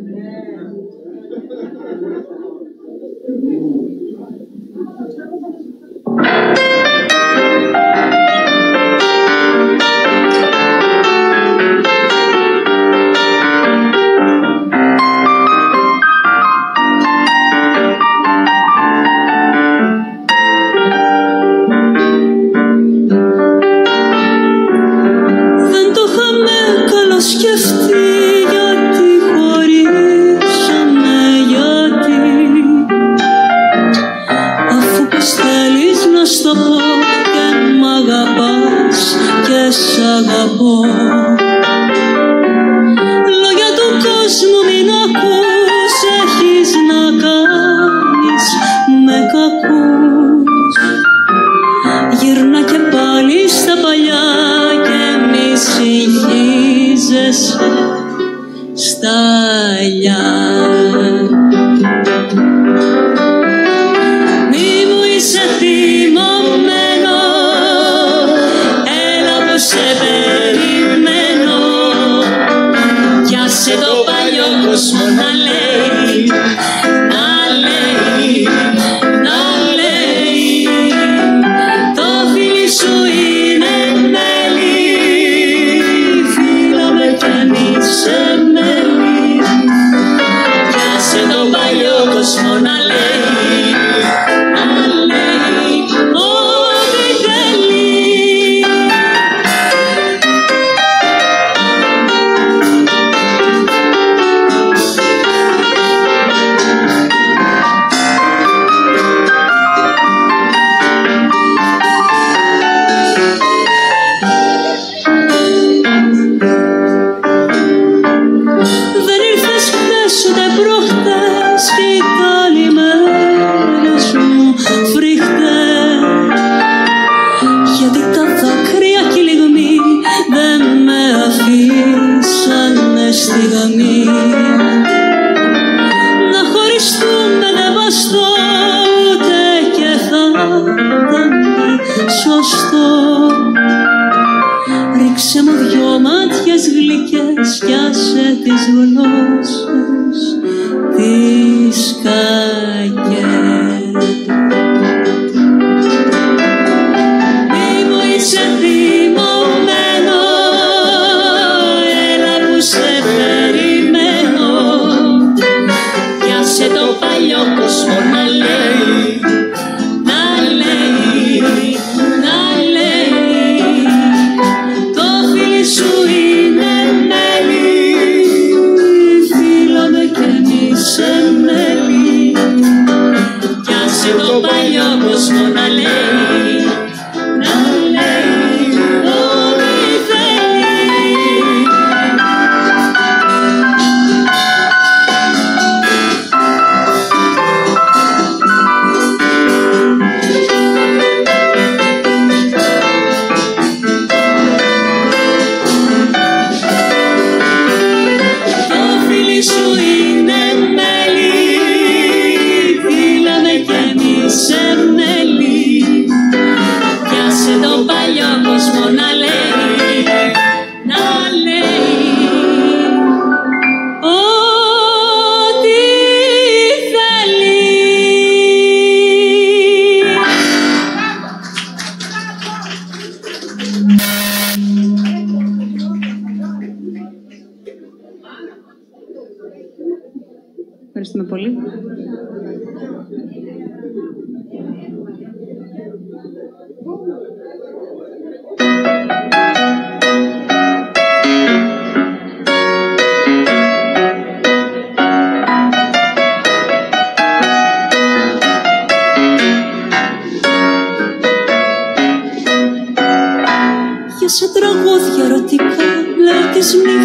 Ευχαριστούμε πολύ.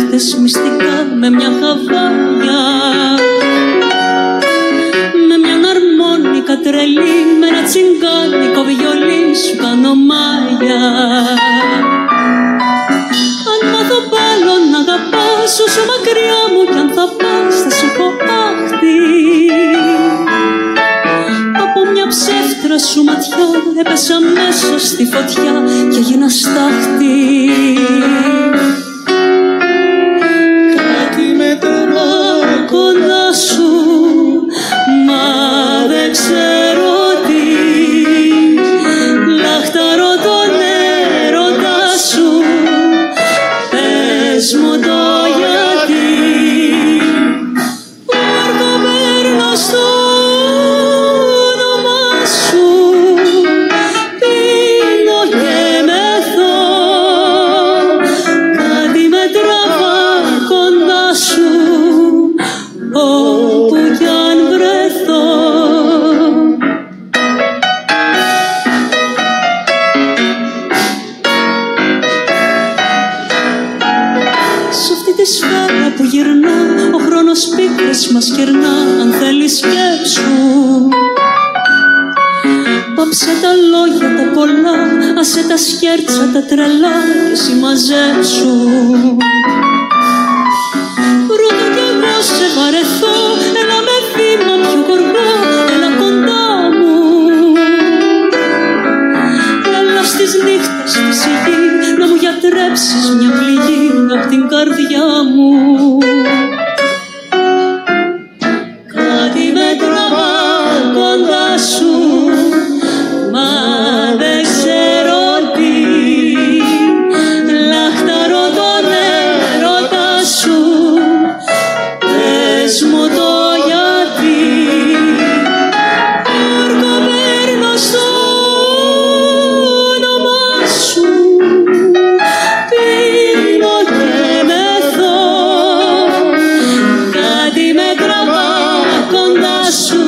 νύχτες μυστικά με μια χαβάλια, με μια αρμόνικα τρελή, με ένα τσιγκάνικο βιολί σου κάνω μάγια. Αν μάθω πάλι να αγαπάς, όσο μακριά μου κι αν θα πας θα σου πω άχτη. Από μια ψεύτρα σου ματιά έπεσα μέσα στη φωτιά και έγινα στάχτη. Κάτι με τραβά κοντά σου, μα δεν ξέρω τι. Λαχταρώ τον έρωτα σου, πες μου το γιατί. Πάρκο παίρνω στο όνομα σου, πίνω και μεθώ. Κάτι με τραβά κοντά σου, όπου κι αν βρεθώ. Σ' αυτή τη σφαίρα που γυρνά, ο χρόνος πίκρες μας κερνά. Αν θέλεις σκέψου, πάψε τα λόγια τα πολλά, άσε τα σκέρτσα τα τρελά και εσύ μαζέψου. Ρωτώ κι εγώ σε βαρεθώ, έλα με βήμα πιο γοργό, έλα κοντά μου. Έλα στις νύχτες στη σιγή, να μου γιατρέψεις μια πληγή απ' την καρδιά μου. Κάτι με τραβά κοντά σου, μα δεν ξέρω τι. Λαχταρώ τον έρωτα σου, πες μου το γιατί. Πάρκο παίρνω στο όνομα σου, πίνω και μεθώ. Κάτι με τραβά κοντά σου,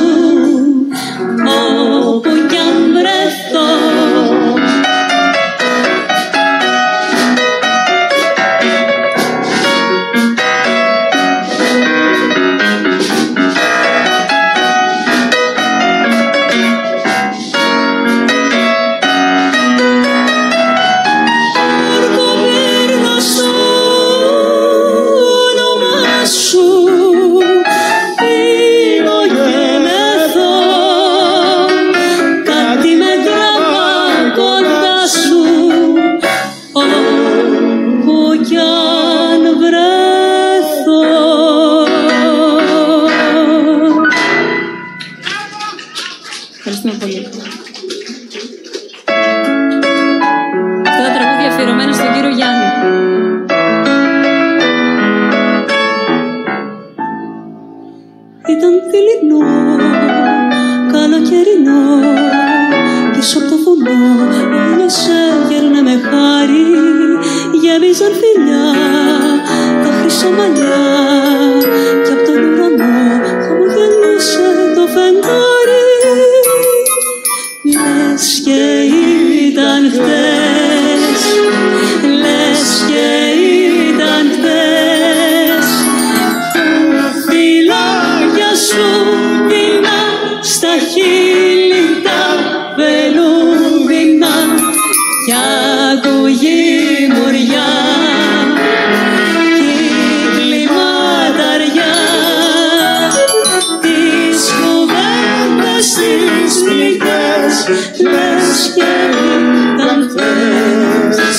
όπου κι αν βρεθώ. Πάρκο παίρνω στο όνομα σου, πίνω και μεθώ. Κάτι με τραβά κοντά σου, όπου κι αν βρεθώ. Ευχαριστούμε πολύ. Αυτά τα τραγούδια αφιερωμένα στον κύριο Γιάννη. Ήταν δειλινό, καλοκαιρινό, πίσω από το βουνό ο ήλιος έγερνε με χάρη. Γέμιζαν φιλιά τα χρυσά μαλλιά κι απ' τον ουρανό χαμογελούσε το φεγγάρι. Λες και ήταν χτες, λες και ήταν χτες. Φιλάκια σου δεινά στα χείλη τα βελούδινα κι ακούγει μουριά κύκλη ματαριά. Τις κουβέντες τις πληγές λες και ήταν χθες.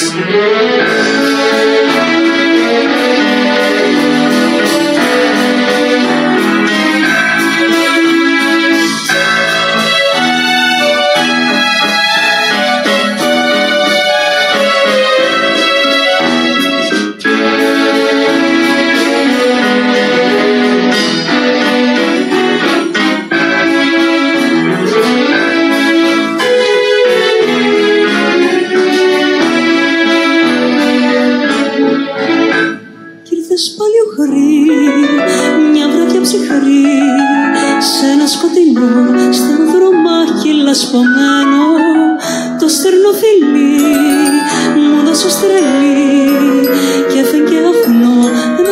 Μια βράδια ψυχρή σε ένα σκοτεινό σταυρομάχι λασπωμένο, το στερνό φιλί μου δώσε στρελή και έφεγγε αχνό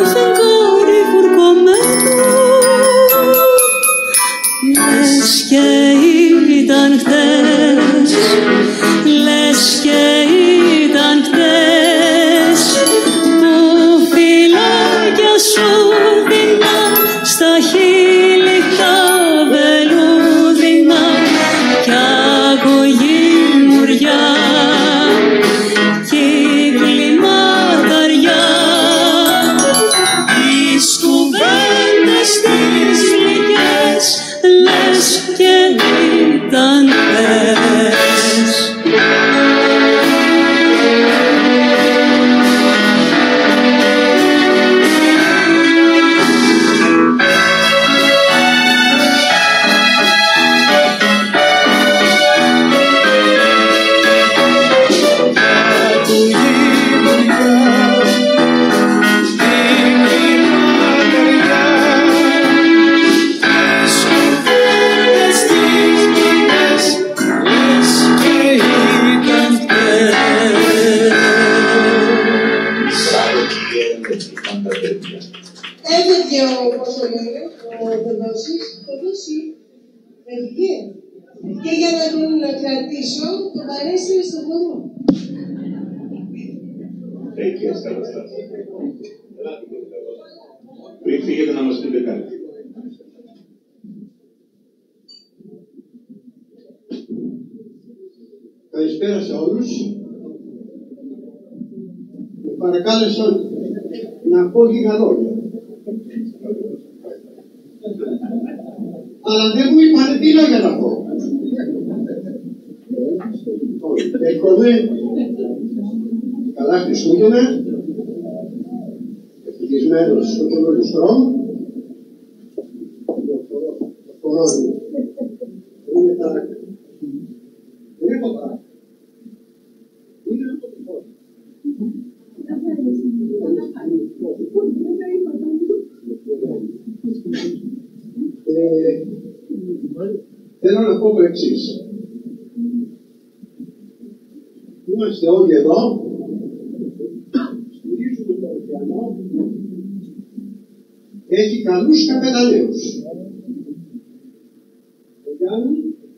και ο Θοδόσης. Έφυγε. Και για να τον κρατήσω, το παρέστηρε στον χώρο. Εκεί αστέραστας. Πριν φύγετε να μας πείτε κάτι. Καλησπέρα σε όλους. Με παρακάλεσαν να πω λίγα λόγια. Αλλά δεν μου είπανε τι λόγια να πω. Εύχομαι καλά Χριστούγεννα, ευτυχισμένος ο καινούριος χρόνος. Το χρόνο είναι τάρακα. Δεν έχω τάρακα. Είναι από το χρόνο. Θέλω να πω το εξής. Είμαστε όλοι εδώ, στηρίζουμε τον ωκεανό, έχει καλούς καπεταλαίους. Ο Γιάννη,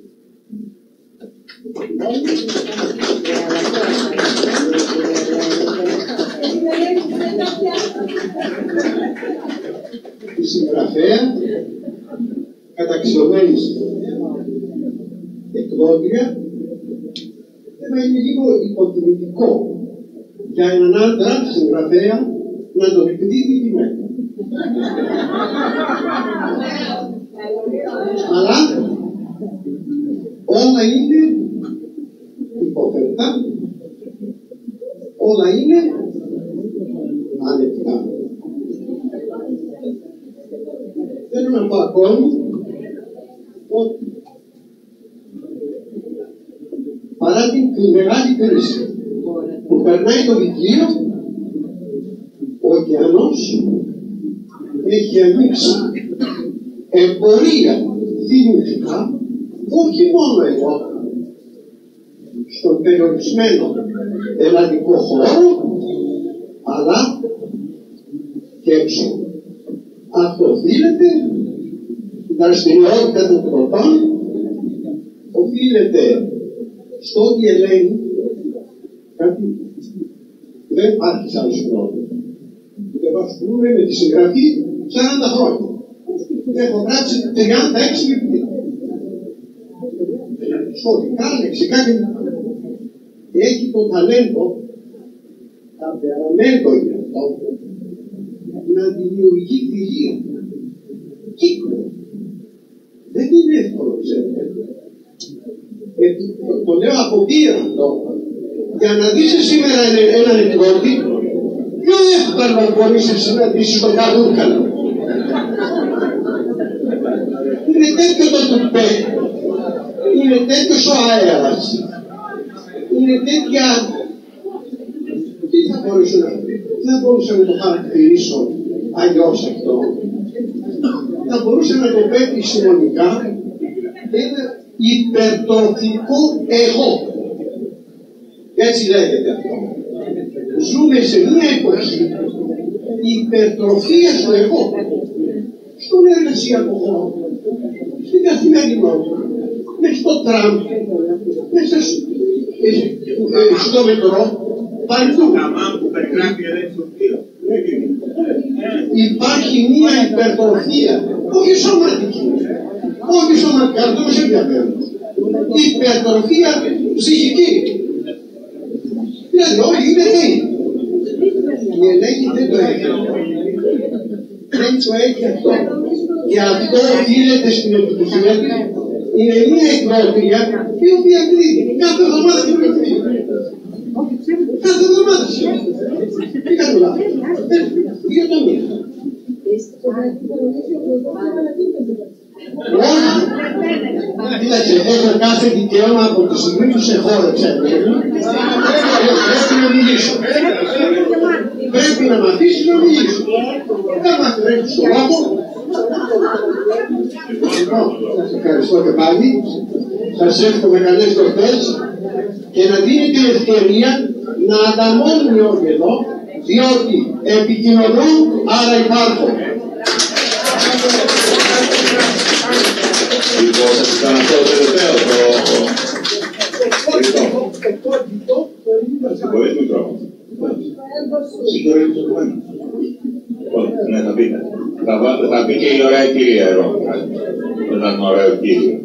η συγγραφέα, καταξιωμένη εκδότρια, είναι λίγο υποτιμητικό για έναν άντρα συγγραφέα να τον εκδίδει γυναίκα. Αλλά όλα είναι υπόφερτα, όλα είναι ανεκτά. Θέλω να πω ακόμη ότι παρά την μεγάλη κρίση που περνάει το βιβλίο, ο ωκεανός έχει ανοίξει εμπορία δημιουργικά, όχι μόνο εδώ, στον περιορισμένο ελλαδικό χώρο, αλλά και έξω. Αυτό οφείλεται στην δραστηριότητα των εκδοτών, οφείλεται στο ότι ελέγχει κάτι δεν υπάρχει άλλο συγγνώμη. Και βασιλούμε με τη συγγραφή 40 χρόνια. Έχω γράψει 36 βιβλία. Σχολικά, λεξικά και έχει το ταλέντο, ταπεραμέντο είναι αυτό, να δημιουργεί φιλία, κύκλο. Δεν είναι εύκολο, ξέρετε. Το λέω από πείρα τώρα. Για να δεις σήμερα έναν εκδότη, πιο εύκολα μπορείς να συναντήσεις τον Καρούκαλο. Είναι τέτοιο το τουπέ, είναι τέτοιος ο αέρας, είναι τέτοια... Τι θα μπορούσα να το χαρακτηρίσω αλλιώς αυτό. Θα μπορούσα να το πω επιστημονικά ένα υπερτροφικό εγώ. Έτσι λέγεται αυτό. Ζούμε σε μια εποχή υπερτροφίας του εγώ. Στον εργασιακό χώρο, στην καθημερινότητα, μέσα στο τραμ, μέσα στο μετρό, παντού. Υπάρχει μια υπερτροφία, όχι σωματική, όχι σωματικά, δεν μας ενδιαφέρει. Υπερτροφία ψυχική. Δηλαδή όλοι είναι θεοί. Η Ελένη δεν το έχει. Δεν το έχει αυτό. Και αυτό οφείλεται στην επιτυχία της. Είναι μια εκδότρια η οποία κρίνει κάθε εβδομάδα και πληροφορία. Κάθε εβδομάδα σήμερα. Τι κάνω λάθος. Για το μήνα. Κοίταξε, έχω κάθε δικαίωμα από τη στιγμή που σε χώρεψε. Πρέπει να μιλήσω. Πρέπει να μ' αφήσεις να μιλήσω. Δεν μ' αφαιρέσεις στον λόγο. Σας ευχαριστώ και πάλι. Σας εύχομαι καλές γιορτές και να δίνετε ευκαιρία να ανταμώνουν όλοι εδώ, διότι επικοινωνούν, άρα υπάρχουν. είναι. Θα πει και η ωραία κυρία εδώ. Έναν ωραίο κύριο.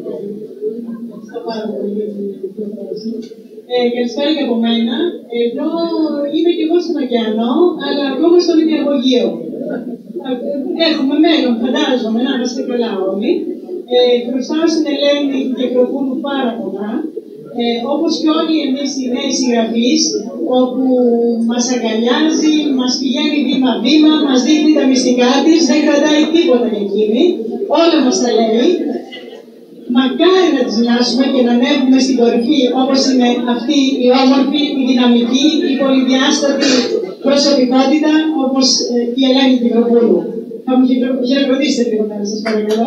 Καλησπέρα και από μένα. Εδώ είμαι και εγώ στον ωκεανό, αλλά ακόμα στο νηπιαγωγείο. Έχουμε μέλλον, φαντάζομαι, να είμαστε καλά όλοι. Χρωστάω στην Ελένη και Κροπούλου πάρα πολλά. Όπως και όλοι εμείς οι νέοι συγγραφείς, όπου μας αγκαλιάζει, μας πηγαίνει βήμα-βήμα, μας δείχνει τα μυστικά της, δεν κρατάει τίποτα για εκείνη, όλα μας τα λέει. Μακάρι να τις μοιάσουμε και να ανέβουμε στην κορυφή όπως είναι αυτή η όμορφη, η δυναμική, η πολυδιάστατη προσωπικότητα όπως η Ελένη Πικροπούλου. Θα μου χειροκροτήσετε λίγο πέρα, σας παρακαλώ.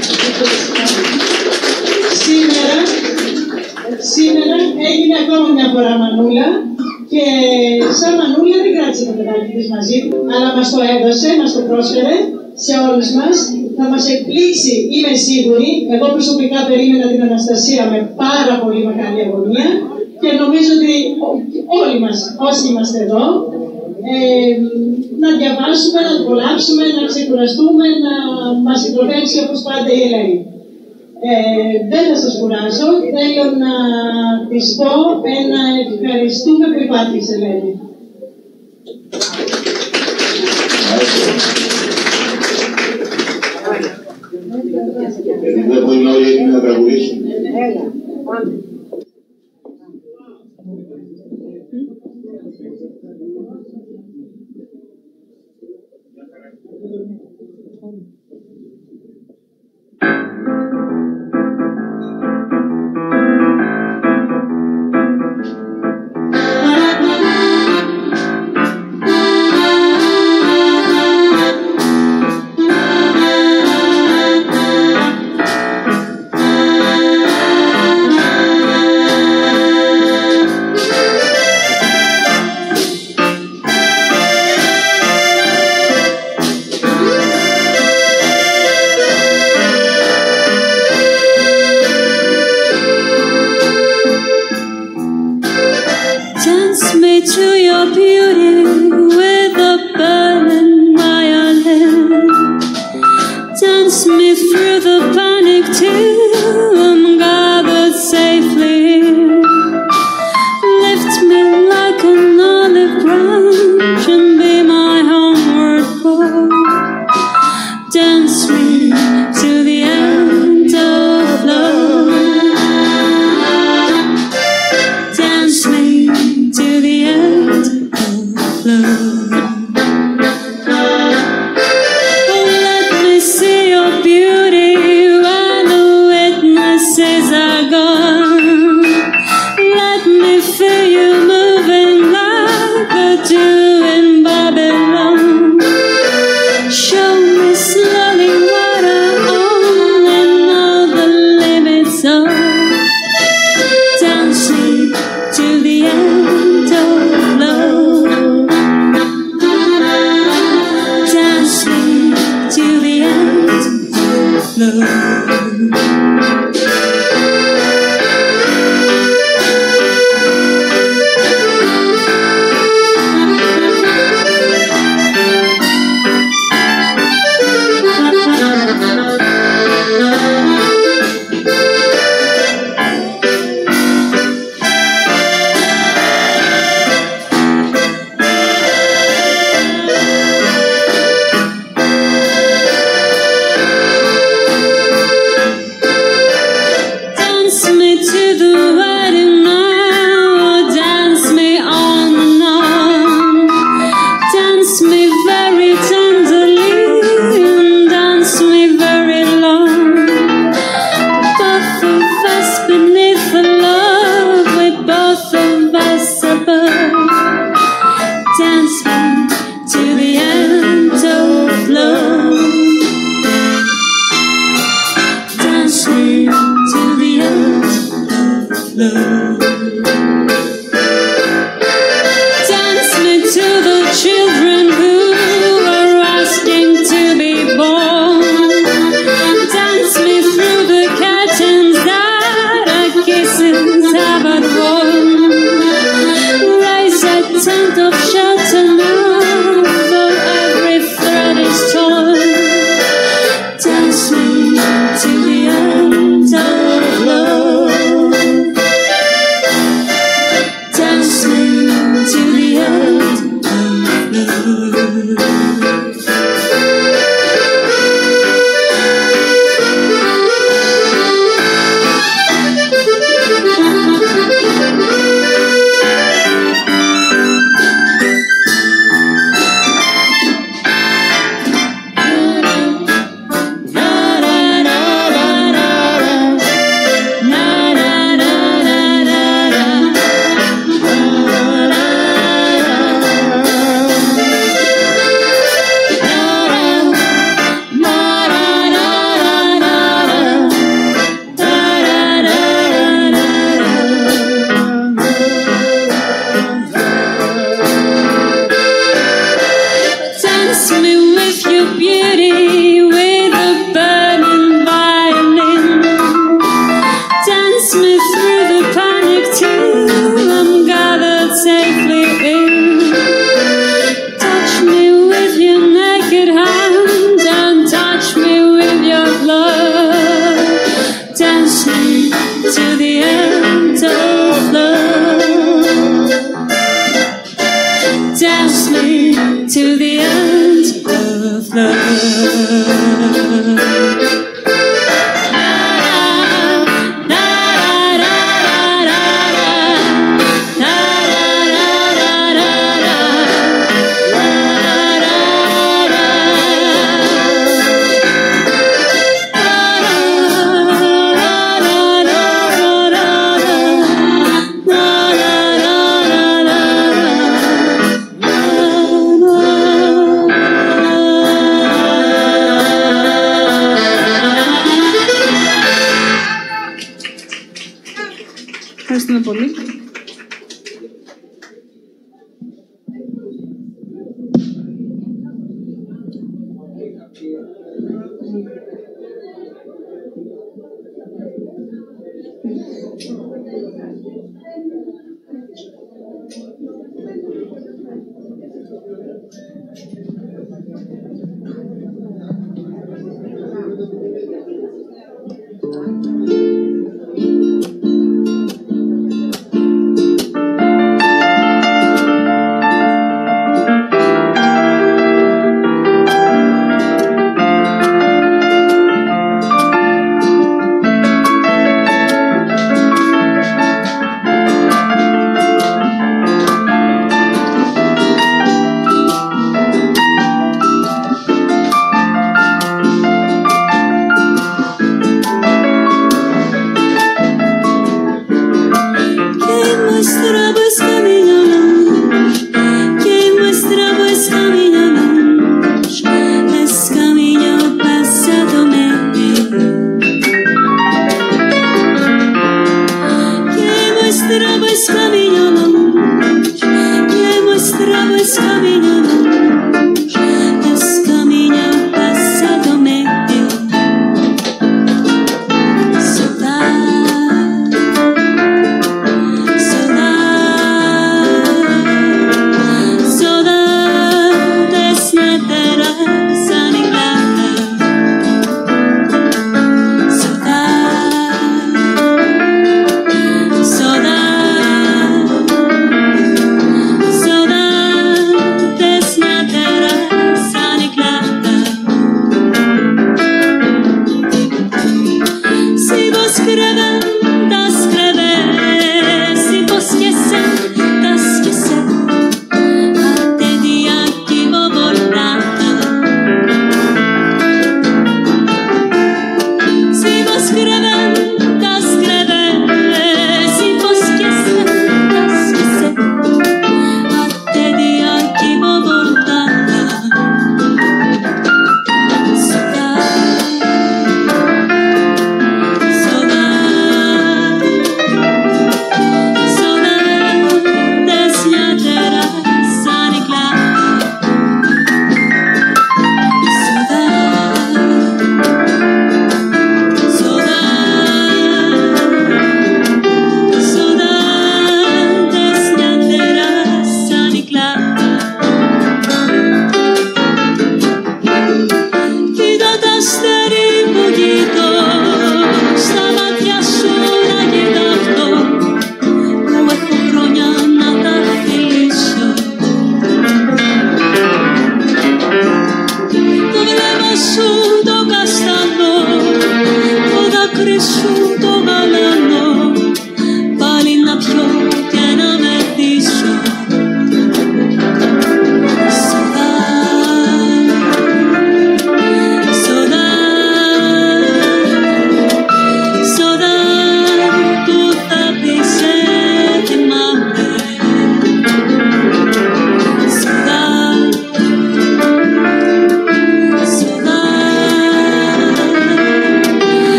Σήμερα έγινε ακόμα μια φορά μανούλα και σαν μανούλα δεν κράτησε το παιδάκι της μαζί του, αλλά μας το έδωσε, μας το πρόσφερε σε όλους μας. Θα μας εκπλήξει, είμαι σίγουρη. Εγώ προσωπικά περίμενα την Αναστασία με πάρα πολύ μεγάλη αγωνία και νομίζω ότι όλοι μας, όσοι είμαστε εδώ, να διαβάσουμε, να απολαύσουμε, να ξεκουραστούμε, να μας συντροφεύσει όπως πάντα η Ελένη. Δεν θα σας κουράσω, θέλω να της πω ένα ευχαριστούμε που υπάρχεις, Ελένη. Δεν μπορεί όλοι έτοιμοι να τραγουδήσουν. Of shelter now, for every thread is torn. Ευχαριστούμε πολύ.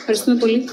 Ευχαριστούμε πολύ.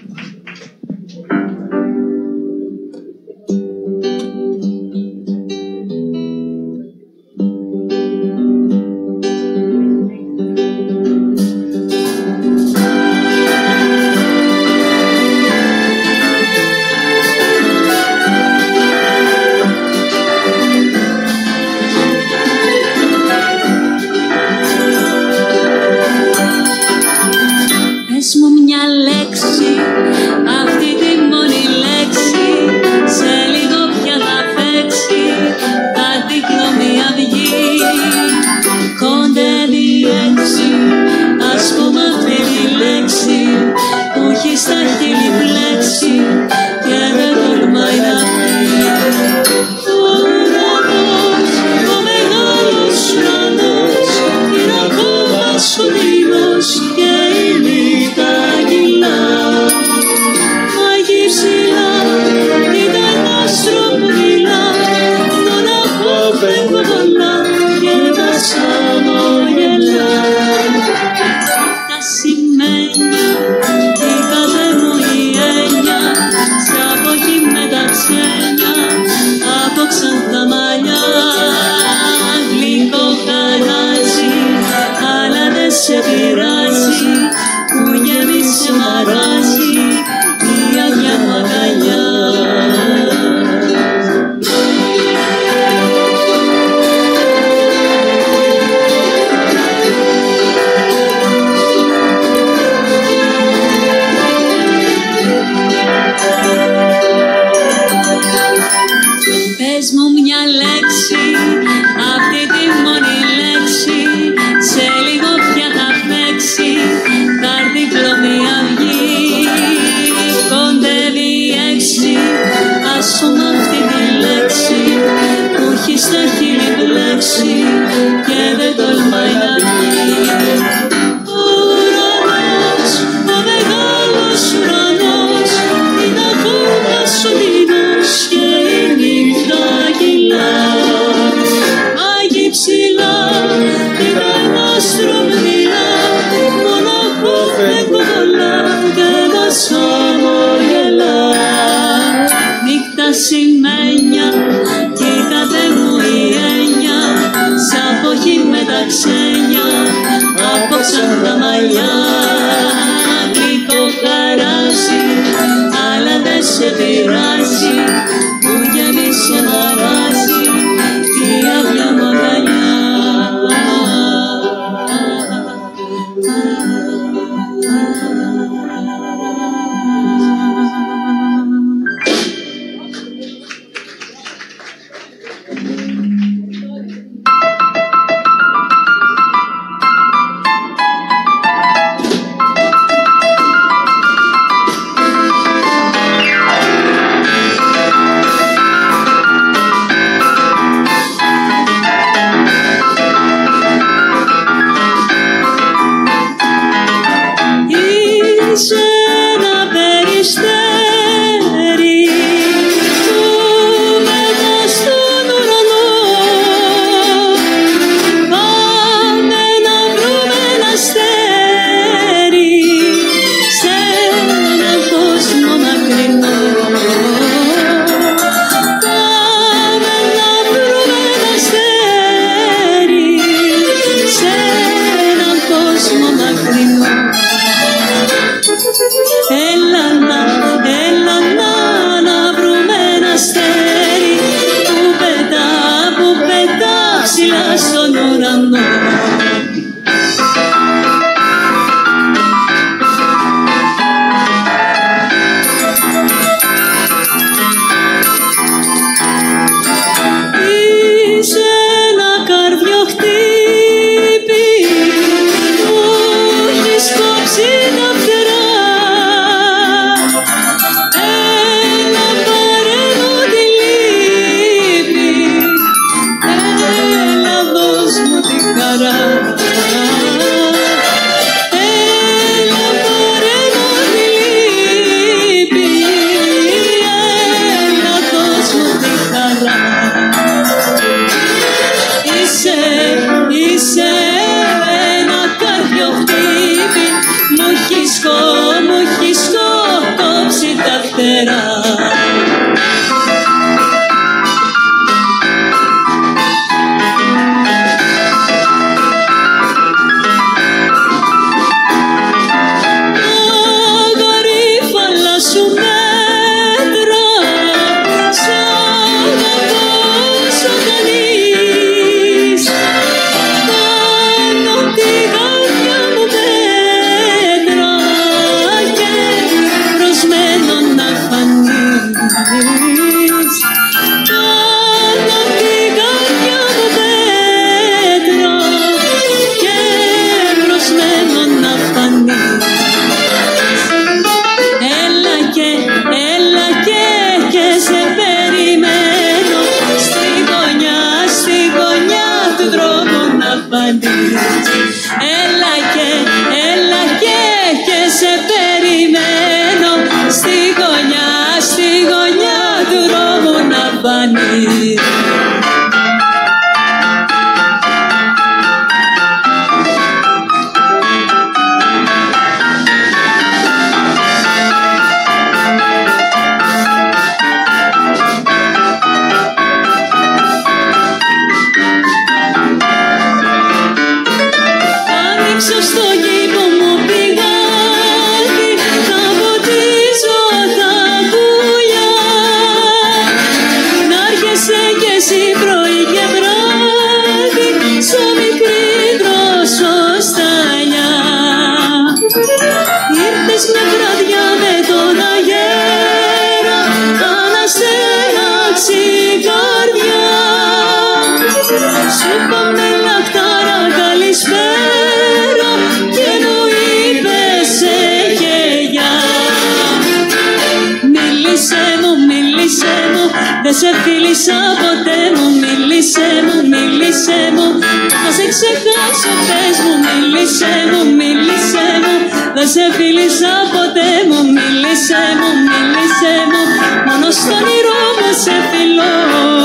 Πες μου μια λέξη, αυτή τη μόνη λέξη, σε λίγο πια θα φέξει, θα δείχνω μια αυγή. Κοντεύει έξι, ας πούμε αυτή τη λέξη, που έχει στα χείλη πλέξει και δεν τολμάει να πει. Ο ουρανός, ο μεγάλος ουρανός, είναι ακόμα σκοτεινός και η νύχτα κυλά. ταβάνι. Άνοιξω στο κήπο μου πηγάδι, θα ποτίζω τα πουλιά. Να έρχεσαι κι εσύ πρωί και βράδυ, στο μικρή δροσοσταλιά. Ήρθες μια βραδιά με τον αγέρα, αναστέναξε η καρδιά. Σου είπαμε λαχτάρα καλησπέρα και μου είπες γεια. Μίλησέ μου, δεν σε φίλησα ποτέ μου. Μίλησέ μου, θα σε ξεχάσω πες μου. Μίλησέ μου, δεν σε φίλησα ποτέ μου. Μίλησέ μου, μόνο στο όνειρό μου σε φιλώ.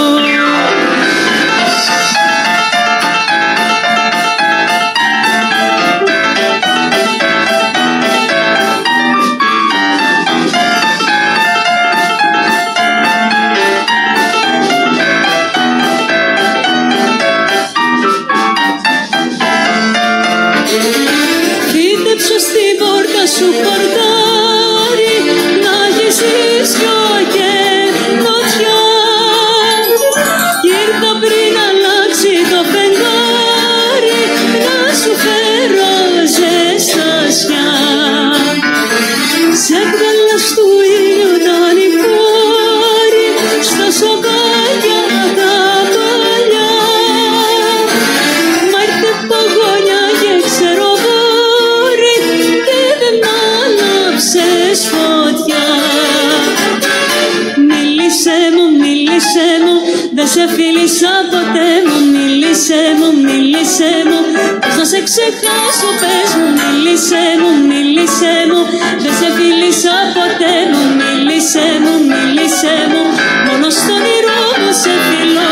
Φύτεψω στην πόρτα σου χορτάρι, να γυρίσεις και νοτιά. Ήρθα πριν αλλάξει το φεγγάρι, να σου φέρω ζεστασιά. Σε βγάλα του ήλιου τα νυχάρι, στα σοκάκια τα παλιά. Μα ήρθε παγωνιά και ξεροβόρη και δεν άναψες φωτιά. Μίλησέ μου, δεν σε φίλησα ποτέ μου. Μίλησέ μου, πώς να σε ξεχάσω πες μου. Μίλησέ μου, δεν σε φίλησα ποτέ μου. Μίλησέ μου, μόνο στο όνειρό μου σε φιλώ.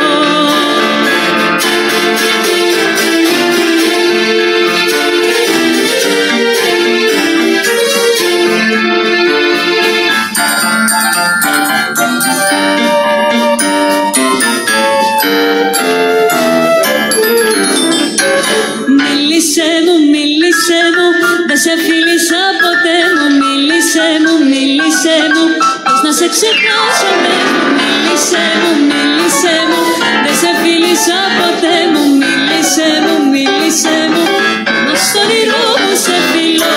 Μίλησέ μου, δεν σε φίλησα ποτέ μου. Μίλησέ μου, πώς να σε ξεχάσω πες μου. Μίλησέ μου, δεν σε φίλησα ποτέ μου. Μίλησέ μου, μόνο στο όνειρό μου σε φιλώ.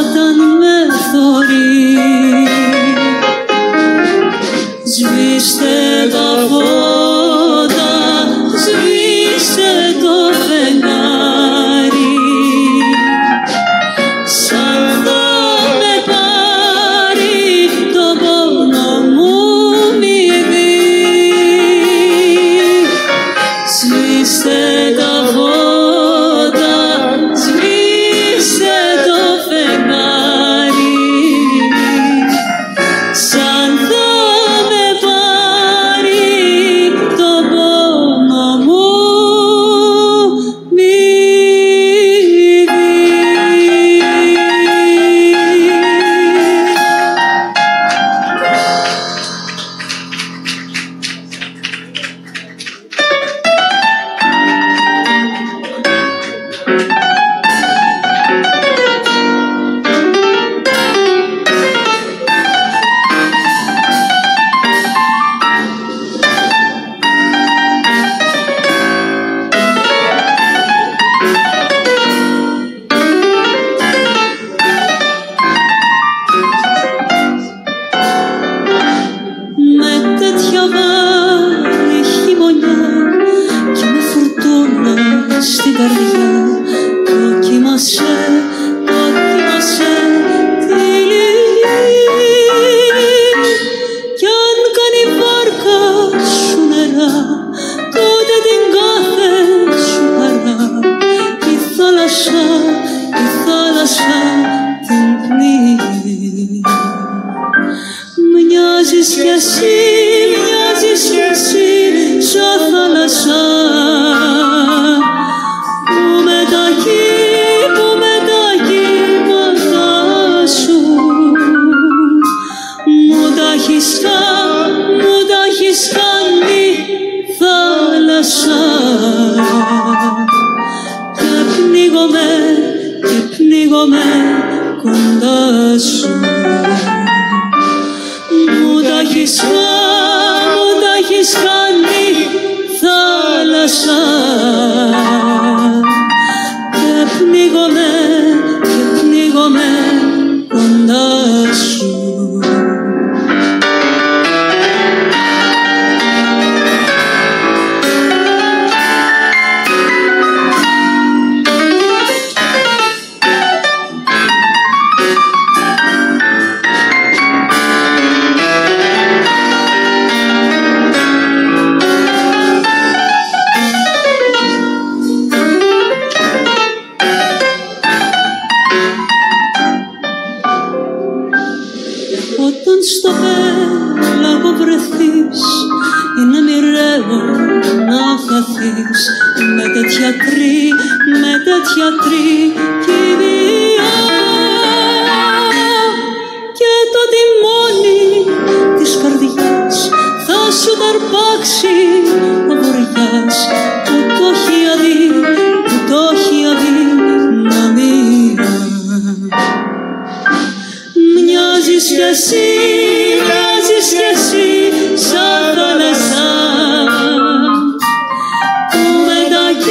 όταν με θωρεί. Σβήστε τα φώτα, σβήστε το φεγγάρι, σαν θα με πάρει το πόνο μου μη δει. Σβήστε τα φώτα, σβήστε το φεγγάρι, σαν θα με πάρει το πόνο μου μη δει. Με τέτοια βάρη χειμωνιά και με φουρτούνα στην καρδιά, δοκίμασε τη λυγή. Κι αν κάνει βάρκα σου νερά, τότε την κάθε σου χαρά η θάλασσα την πνίγει. Μοιάζεις κι εσύ σαν θάλασσα που με τα κύματα σου μου τα έχεις κάνει θάλασσα. Και πνίγομαι κοντά σου. Μου τα έχεις κάνει θάλασσα. Και πνίγομαι κοντά σου. Όταν στο πέλαγο βρεθείς, είναι μοιραίο να χαθείς με τέτοια τρικυμία. Και το τιμόνι της καρδιάς θα σου ταρπάξει ο βοριάς που το έχει αδυναμία. Μοιάζεις κι εσύ σαν θάλασσα που με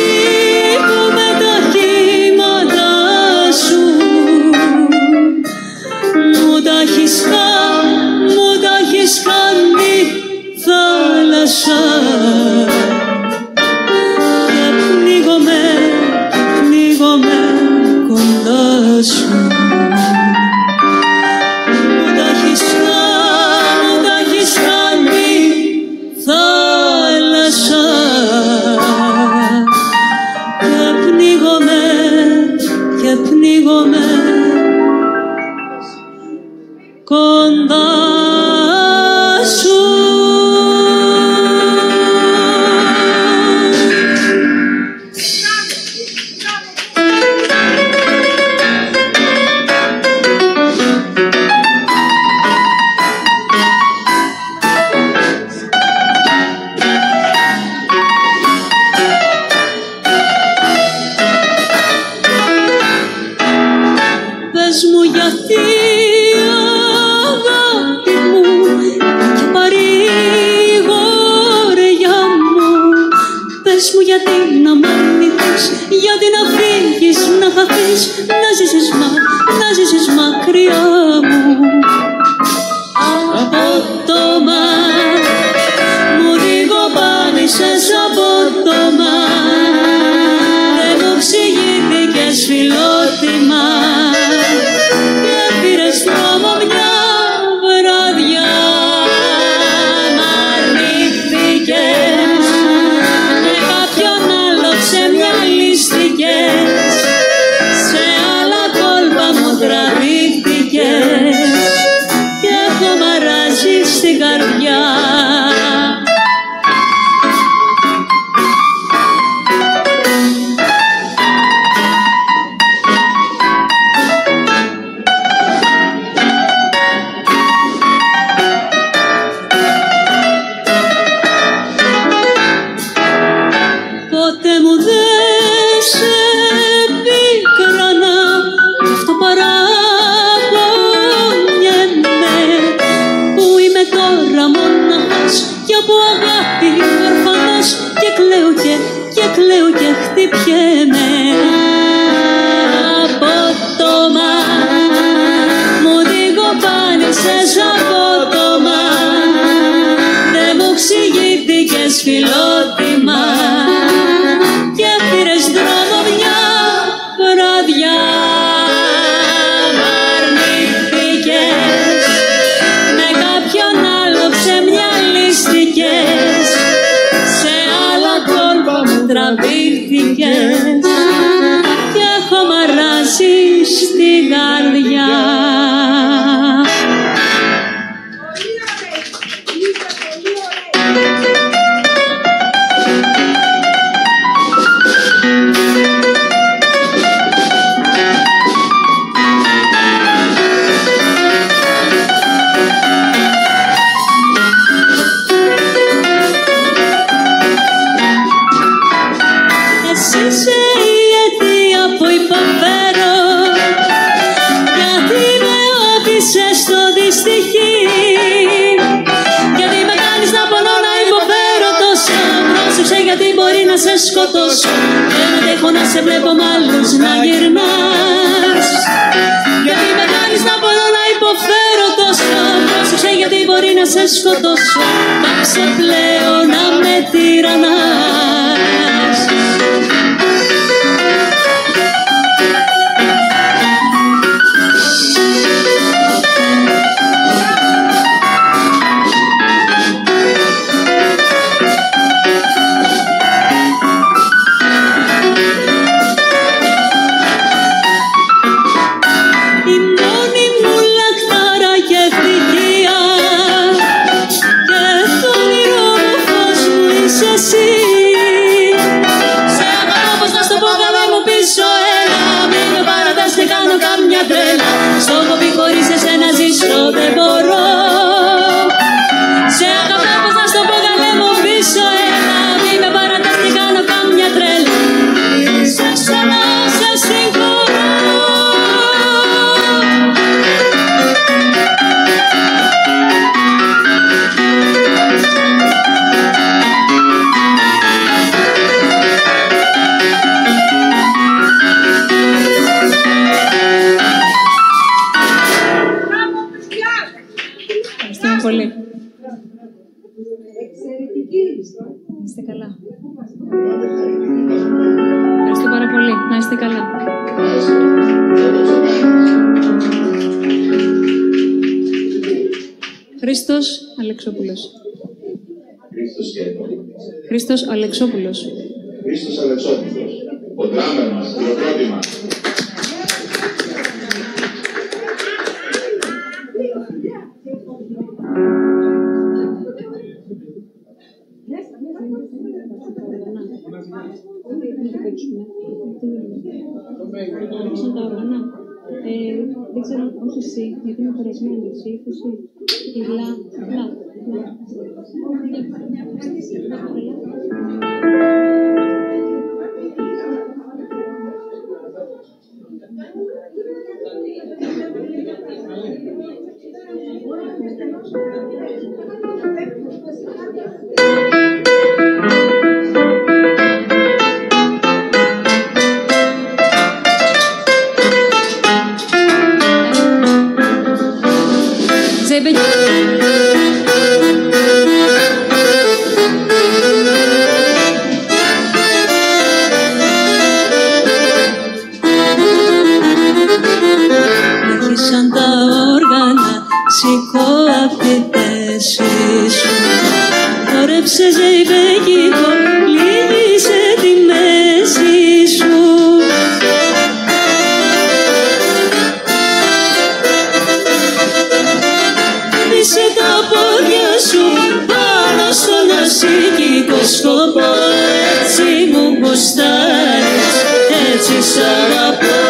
τα κύματα σου μου τα έχεις κάνει θάλασσα. Και πνίγομαι κοντά σου. Μου τα έχεις κάνει θάλασσα. Και πνίγομαι κοντά σου. Πες μου γιατί αγάπη μου και παρηγοριά μου. Πες μου γιατί να μ' αρνηθείς, γιατί να φύγεις, να χαθείς, να ζήσεις μα χτυπιέμαι απότομα, μου δίγω πάλι σε απότομα, δεν μου εξηγήθηκες φιλότιμα και πήρες δρόμο μια βραδιά. Μ' αρνήθηκες, με κάποιον άλλο ξεμυαλίστηκες, σε άλλα κόλπα μου τραβήχθηκες και έχω μαράσει στην καρδιά. Εσύ είσαι η αιτία που υποφέρω, γιατί με όθησες στο δυστυχή, γιατί με κάνεις να πονώ να υποφέρω τόσο. Πρόσεξε γιατί μπορεί να σε σκοτώσω, δεν αντέχω να σε βλέπω μ' άλλους να γυρνάς. Γιατί με κάνεις να πονώ να υποφέρω τόσο. Πρόσεξε γιατί μπορεί να σε σκοτώσω, πάψε πλέον να με τυραννάς. Η μόνη μου λαχτάρα και ευτυχία και το όνειρό μου φως μου είσαι εσύ. Σε αγαπώ πως να στο πω καλέ μου πίσω έλα, μην με παρατάς και κάνω κάμια τρέλα, στο κοπί χωρίς εσένα ζήσω δεν μπορώ. Σε αγαπώ πως να στο πω καλέ μου πίσω έλα, μην με παρατάς και κάνω κάμια τρέλα, σε ξανά σε συγχωρώ. Ευχαριστούμε πολύ. Είστε καλά. Ευχαριστώ πάρα πολύ. Να είστε καλά. Χρήστος Αλεξόπουλος. Χρήστος Αλεξόπουλος. Χρήστος Αλεξόπουλος. Ο ντράμερ μας, χειροκρότημα. Δεν ξέρω, όχι εσύ, γιατί είμαι περασμένη, εσύ, εσύ, η λα. Άρχισαν τα όργανα, σηκώ απ' τη θέση σου. Χόρεψε ζεϊμπέκικο, λύγησε τη μέση σου. Είσαι τα πόδια σου πάνω στον ασήκικο σκοπό. Έτσι μου γουστάρεις, έτσι σ' αγαπώ.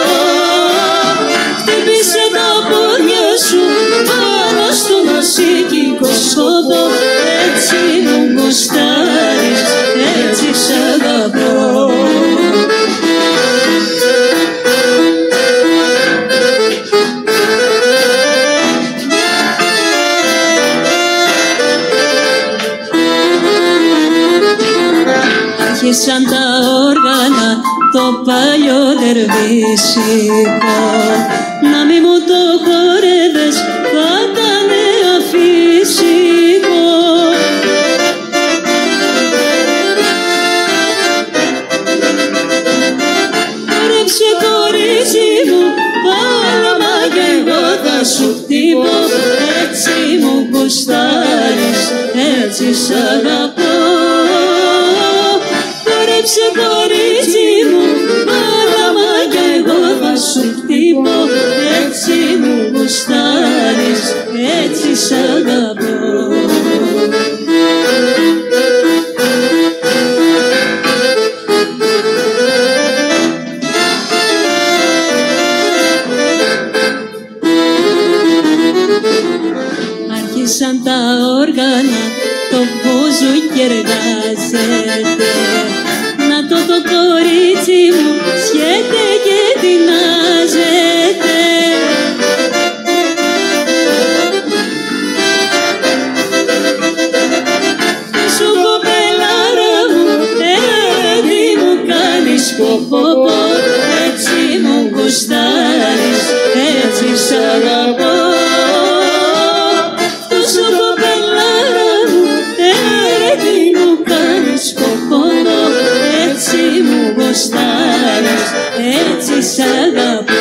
Χτύπησε τα πόδια σου πάνω στον ασήκικο σκοπό. Έτσι μου γουστάρεις, έτσι σ' αγαπώ. άρχισαν τα όργανα το παλιό τερβίσικο. Να μη μου το χορεύες, θα ήτανε αφύσικο. Χορέψε κορίτσι μου, πάλαμα κι εγώ θα σου χτύπω. Έτσι μου γουστάρεις, έτσι σ' αγαπώ. Χορέψε κορίτσι μου, πάλαμα κι εγώ θα σου χτύπω. Έτσι μου γουστάρεις, έτσι σ' αγαπώ. Άρχισαν τα όργανα, το μπουζούκι εργάζεται. Να το κορίτσι μου σχέται και τεινάζεται. Σου κοπελάρα μου, τι μου κάνεις ποποπο. Έτσι μου γουστάρεις, έτσι σ' αγαπώ. Σου κοπελάρα μου, τι μου κάνεις ποποπο. Έτσι μου γουστάρεις, έτσι σ' αγαπώ.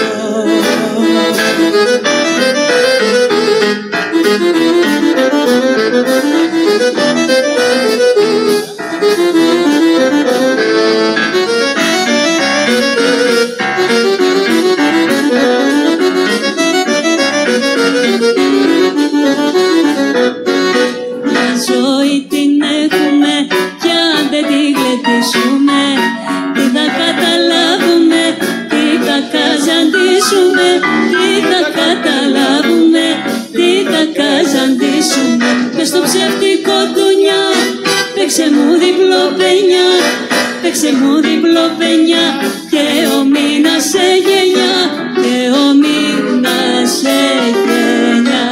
Μια ζωή την έχουμε κι αν δεν τη γλεντήσουμε, τι θα καταλάβουμε, τι θα καζαντήσουμε, τι θα καταλάβουμε, τι θα καζαντήσουμε. Μες στο ψεύτικο δουνιά, παίξε μου διπλό πενιά, παίξε μου διπλό πενιά. Και ο μήνας σε γενιά, και ο μήνας σε γενιά.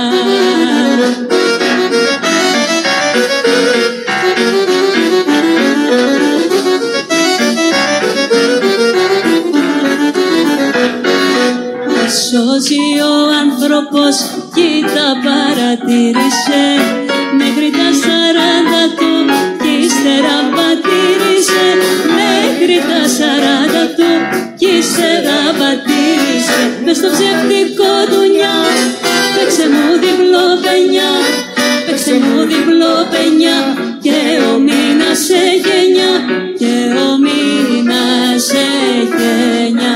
Σώζει ο άνθρωπος, κοίτα παρατήρησε, μέχρι τα 40 του κι ύστερα πατήρισε. Μέχρι τα 40 του κι ύστερα πατήρισε. Μες στο ψεύτικο δουνιά, παίξε μου διπλό πενιά, παίξε μου διπλό πενιά. Και ο μήνας σε γενιά, και ο μήνας σε γενιά.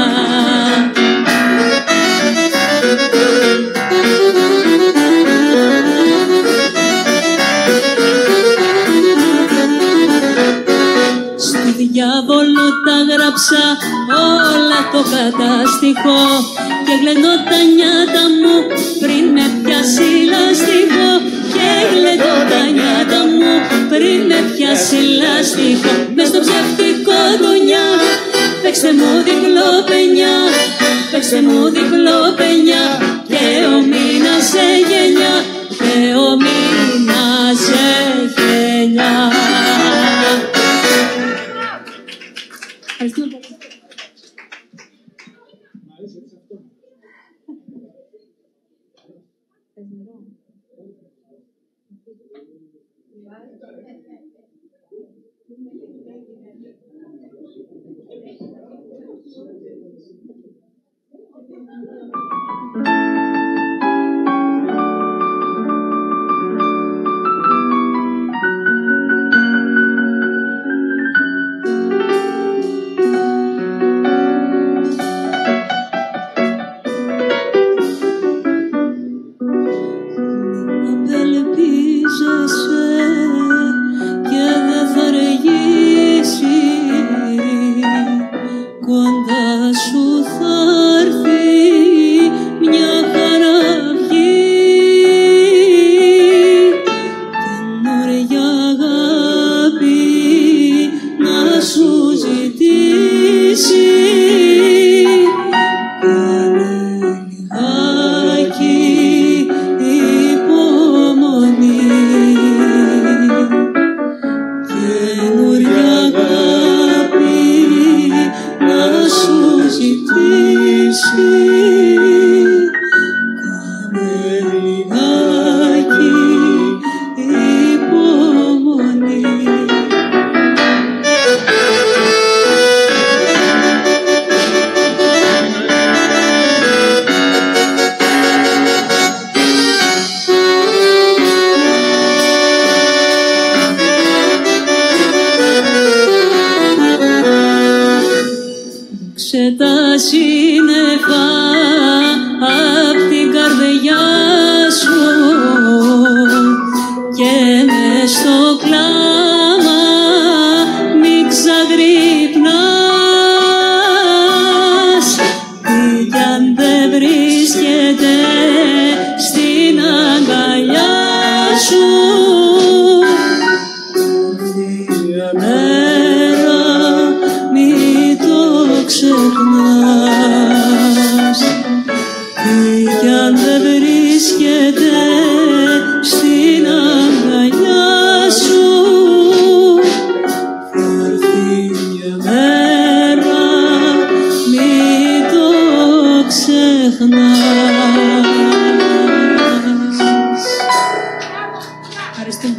Διάβολο τα γράψα όλα το κατάστοιχο, και γλεντώ τα νιάτα μου πριν με πιάσει λάστιχο. Και γλεντώ τα νιάτα μου πριν με πιάσει λάστιχο. Μες στο ψεύτικο δουνιά, παίξτε μου διπλό πενιά, παίξτε μου διπλό πενιά. Και ο μήνας σε γενιά, και ο μήνας σε γενιά. Ευχαριστώ. Τι κι αν δεν βρίσκεται στην αγκαλιά σου, θα έρθει μια μέρα, μην το ξεχνάς. Ευχαριστούμε.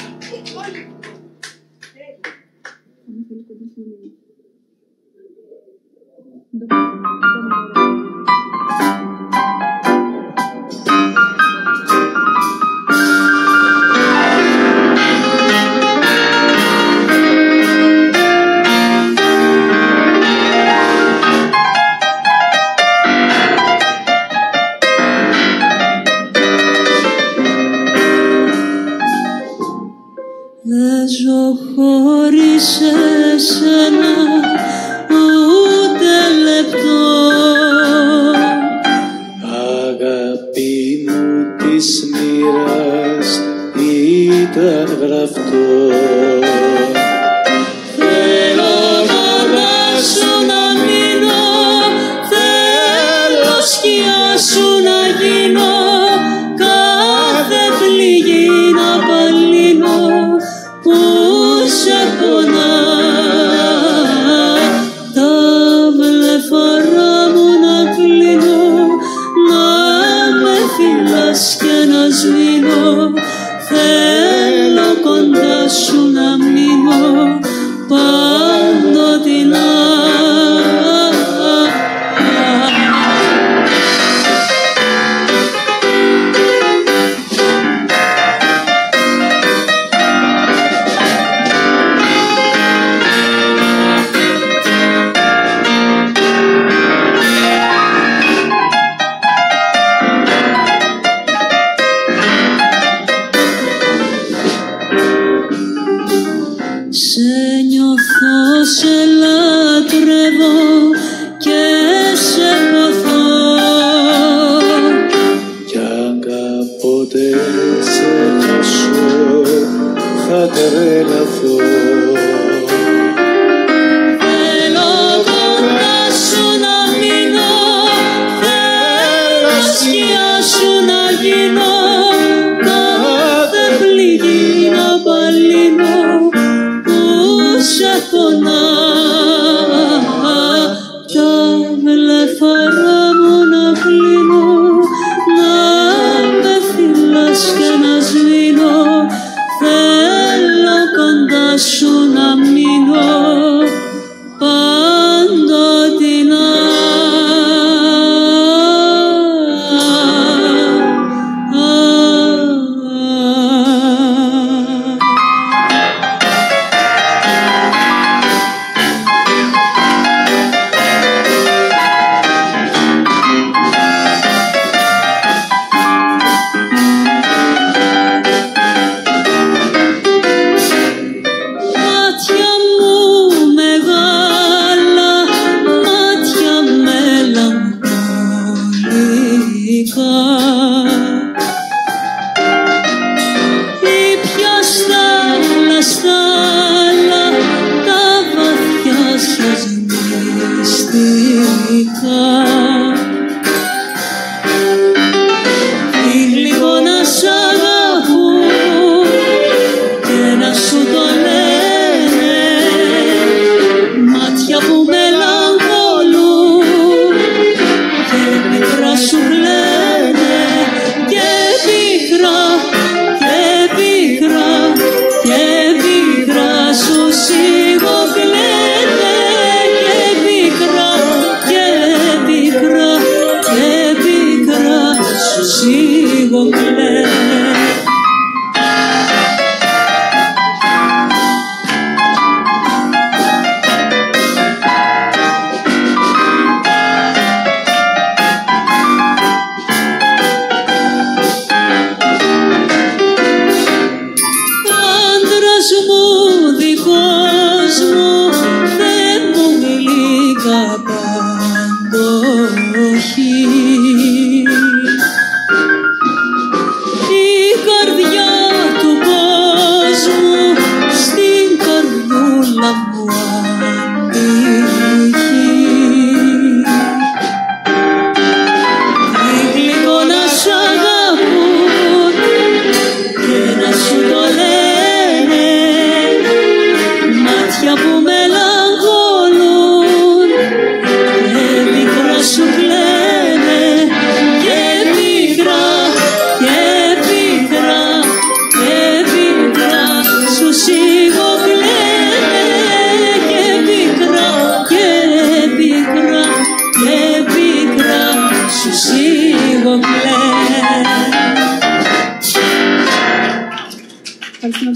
Δεν ζω χωρίς εσένα ούτε λεπτό. Αγάπη μου της μοίρας ήταν γραφτό. Θέλω κοντά σου να μείνω, θέλω σκιά σου να γίνω, κάθε πληγή να παλύνω που σε πονά. Τα βλεφαρά μου να κλείνω, να με φυλάς και να σβήνω, θέλω κοντά σου να μείνω παντοτινά. Σε νιώθω, σε λατρεύω και σε ποθώ. Κι αν κάποτε σε χάσω, θα τρελαθώ. Θέλω κοντά σου να μείνω, θέλω σκιά σου να γίνω, κάθε πληγή να παλύνω που σε πονά. Τα βλεφαρά μου να κλείνω, να με φυλάς και να σβήνω, θέλω κοντά σου να μείνω παντοτινά. Μάτια μου μεγάλα, μάτια μελαγχολικά, ήπια στα λαστάλα τα βαθιά σας μυστικά. Ή λίγο να σ' αγαπούν και να σου το λένε, μάτια που μελαγχολούν και πικρά σου κλαίνε,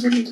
Βαγγελίδη.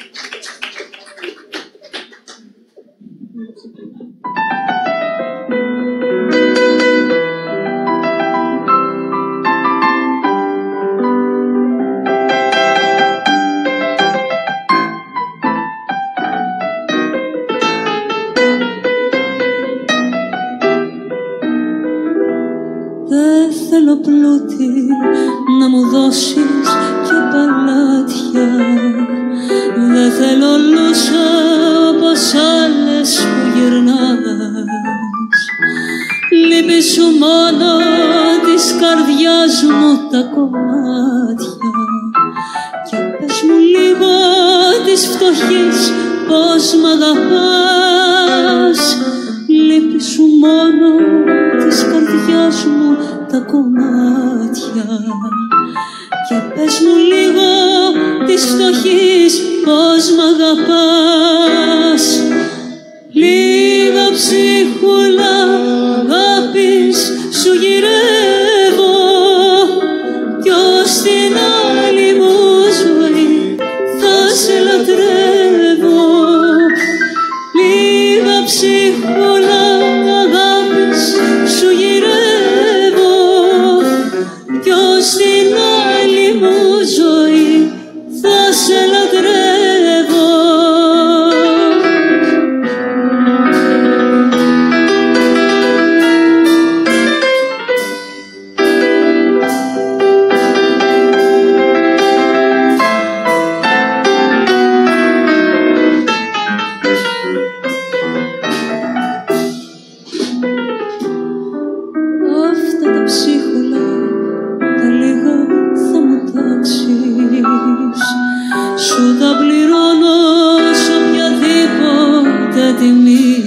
Δεν θέλω πλούτη να μου δώσεις και παλάτια. Δεν θέλω λούσα όπως άλλες που γυρνάς. Λύπη σου μόνο της καρδιάς μου τα κομμάτια. Και πες μου λίγο της φτωχής πως μ' αγαπάς. Λύπη σου μόνο της καρδιάς μου τα κομμάτια. Και πες μου λίγο της φτωχής πως μ' αγαπάς. Λίγα ψίχουλα αγάπης σου γυρεύω κι ως την άλλη μου ζωή θα σε λατρεύω. Λίγα ψίχουλα αγάπης σου γυρεύω κι ως την άλλη μου ζωή θα σε λατρεύω. Αυτά τα ψίχουλα τα λίγα θα μου τάξεις. Σου τα πληρώνω σ' οποιαδήποτε τιμή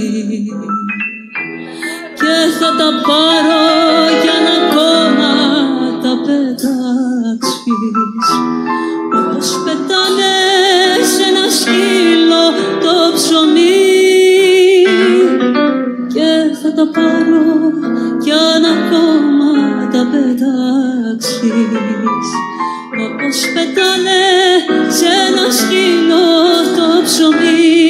και θα τα πάρω για να ακόμα τα πετάξεις. Όπως πετάνε σε ένα σκύλο το ψωμί και θα τα πάρω για να ακόμα τα πετάξεις. Όπως πετάνε σε ένα σκύλο το ψωμί.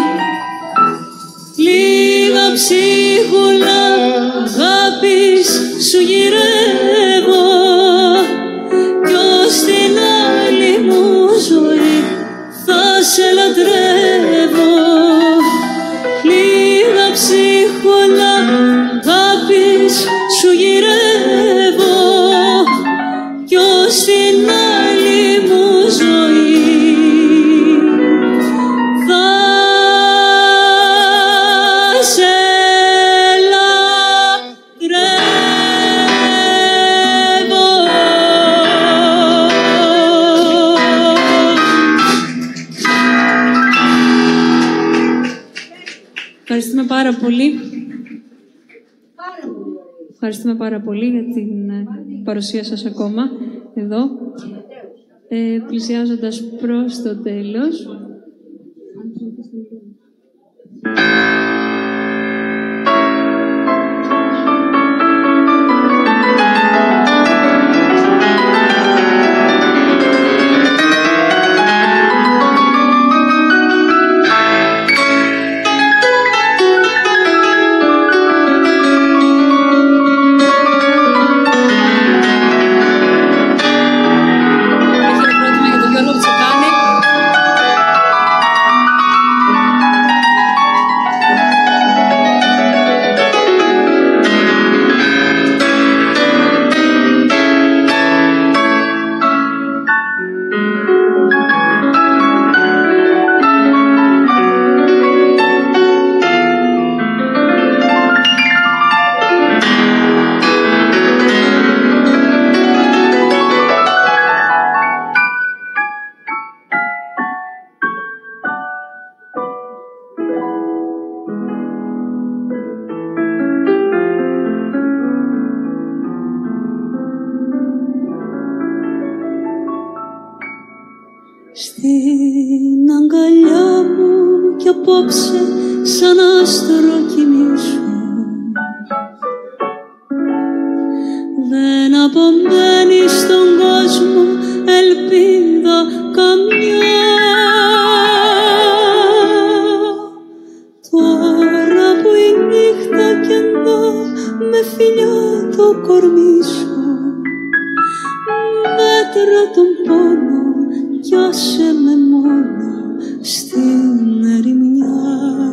Λίγα ψίχουλα αγάπης σου γυρεύω κι ως την άλλη μου ζωή θα σε λατρεύω. Λίγα ψίχουλα αγάπης σου γυρεύω κι ως την άλλη μου ζωή θα σε λατρεύω. Ευχαριστούμε πάρα πολύ. Ευχαριστούμε πάρα πολύ για την παρουσία σας ακόμα εδώ. Πλησιάζοντας προς το τέλος. Στην αγκαλιά μου κι απόψε σαν άστρο κοιμήσου. Δεν απομένει στον κόσμο ελπίδα καμιά. κορμί σου. Μέτρα τον πόνο κι άσε με μόνο στην ερημιά.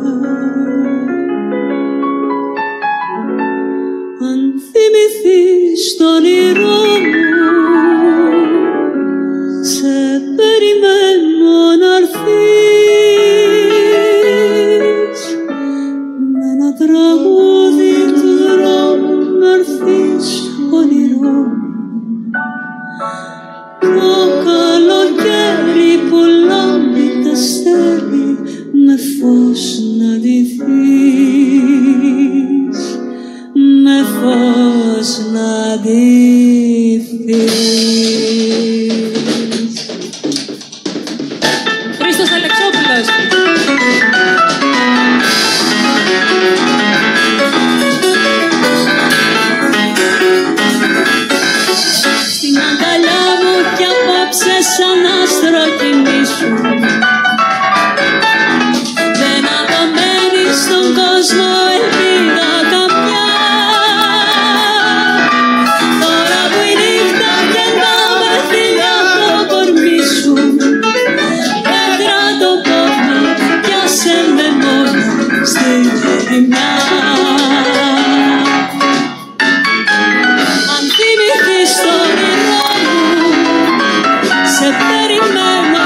Αν θυμηθείς το όνειρό μου, σε περιμένω να'ρθείς. Με ένα τραγούδι του δρόμου να'ρθείς όνειρό μου. Το καλοκαίρι που λάμπει τα στέλνει με φως να ντυθείς, με φως να ντυθείς. Χρήστος Αλεξόπουλος. Στην αγκαλιά μου κι απόψε σαν άστρο κοιμήσου. Δεν απομένει στον κόσμο ελπίδα καμιά. Τώρα που η νύχτα κεντά με φιλιά το κορμί σου. Πέτρα το πόδι κι άσε με μόνο στην ερημιά. Αν θυμηθείς το όνειρό μου, σε περιμένω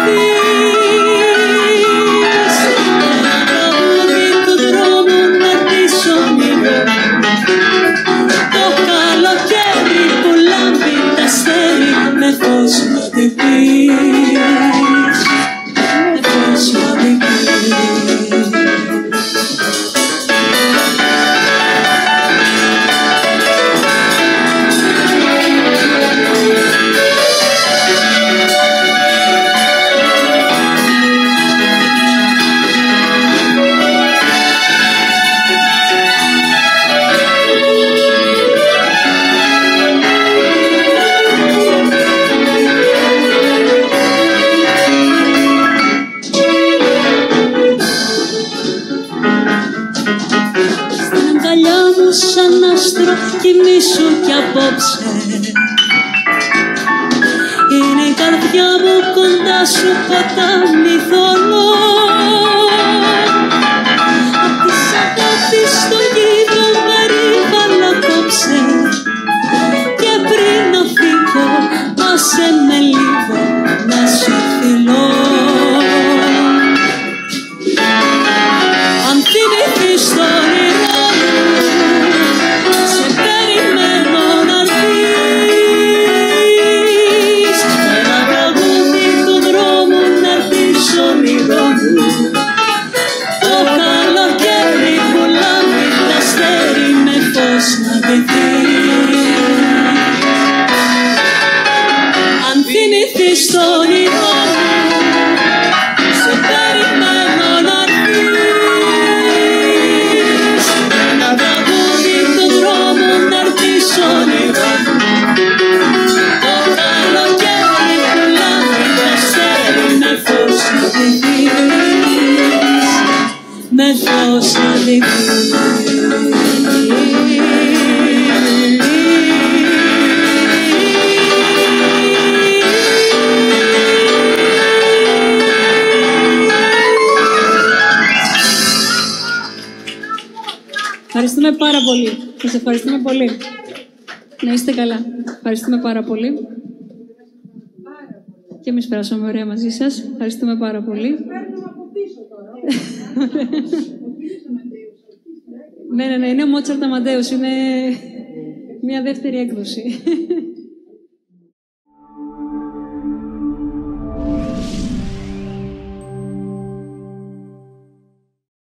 να'ρθείς. Ένα τραγούδι του δρόμου να'ρθείς όνειρο μου. Το καλοκαίρι που λάμπει τα αστέρι με φως να ντυθείς, με φως να ντυθείς. Στην αγκαλιά μου σαν άστρο κοιμήσου κι απόψε. Είναι η καρδιά μου κοντά σου ποτάμι θολό. Απ' της αγάπης στο γύρο με ρίβαλα κόψε. Και πριν να φύγω άσε με λίγο να σου φιλώ. Αν θυμηθείς το όνειρό μου, σε περιμένω να'ρθείς. Ένα τραγούδι του δρόμου να'ρθείς όνειρό μου. Το καλοκαίρι που λάμπει τα αστέρι με φως να ντυθείς. Αν θυμηθείς το όνειρό μου, σε περιμένω να'ρθείς. Ένα τραγούδι του δρόμου να'ρθείς όνειρό μου. Το καλοκαίρι που λάμπει τα αστέρι με φως να ντυθείς, με φως να ντυθείς. Ευχαριστούμε πάρα πολύ. Σας ευχαριστούμε πολύ. Να είστε καλά. Ευχαριστούμε πάρα πολύ. Και εμείς περάσαμε ωραία μαζί σας. Ευχαριστούμε πάρα πολύ. Ναι, είναι ο Μότσαρτ Αμαντέους. Είναι μια δεύτερη έκδοση.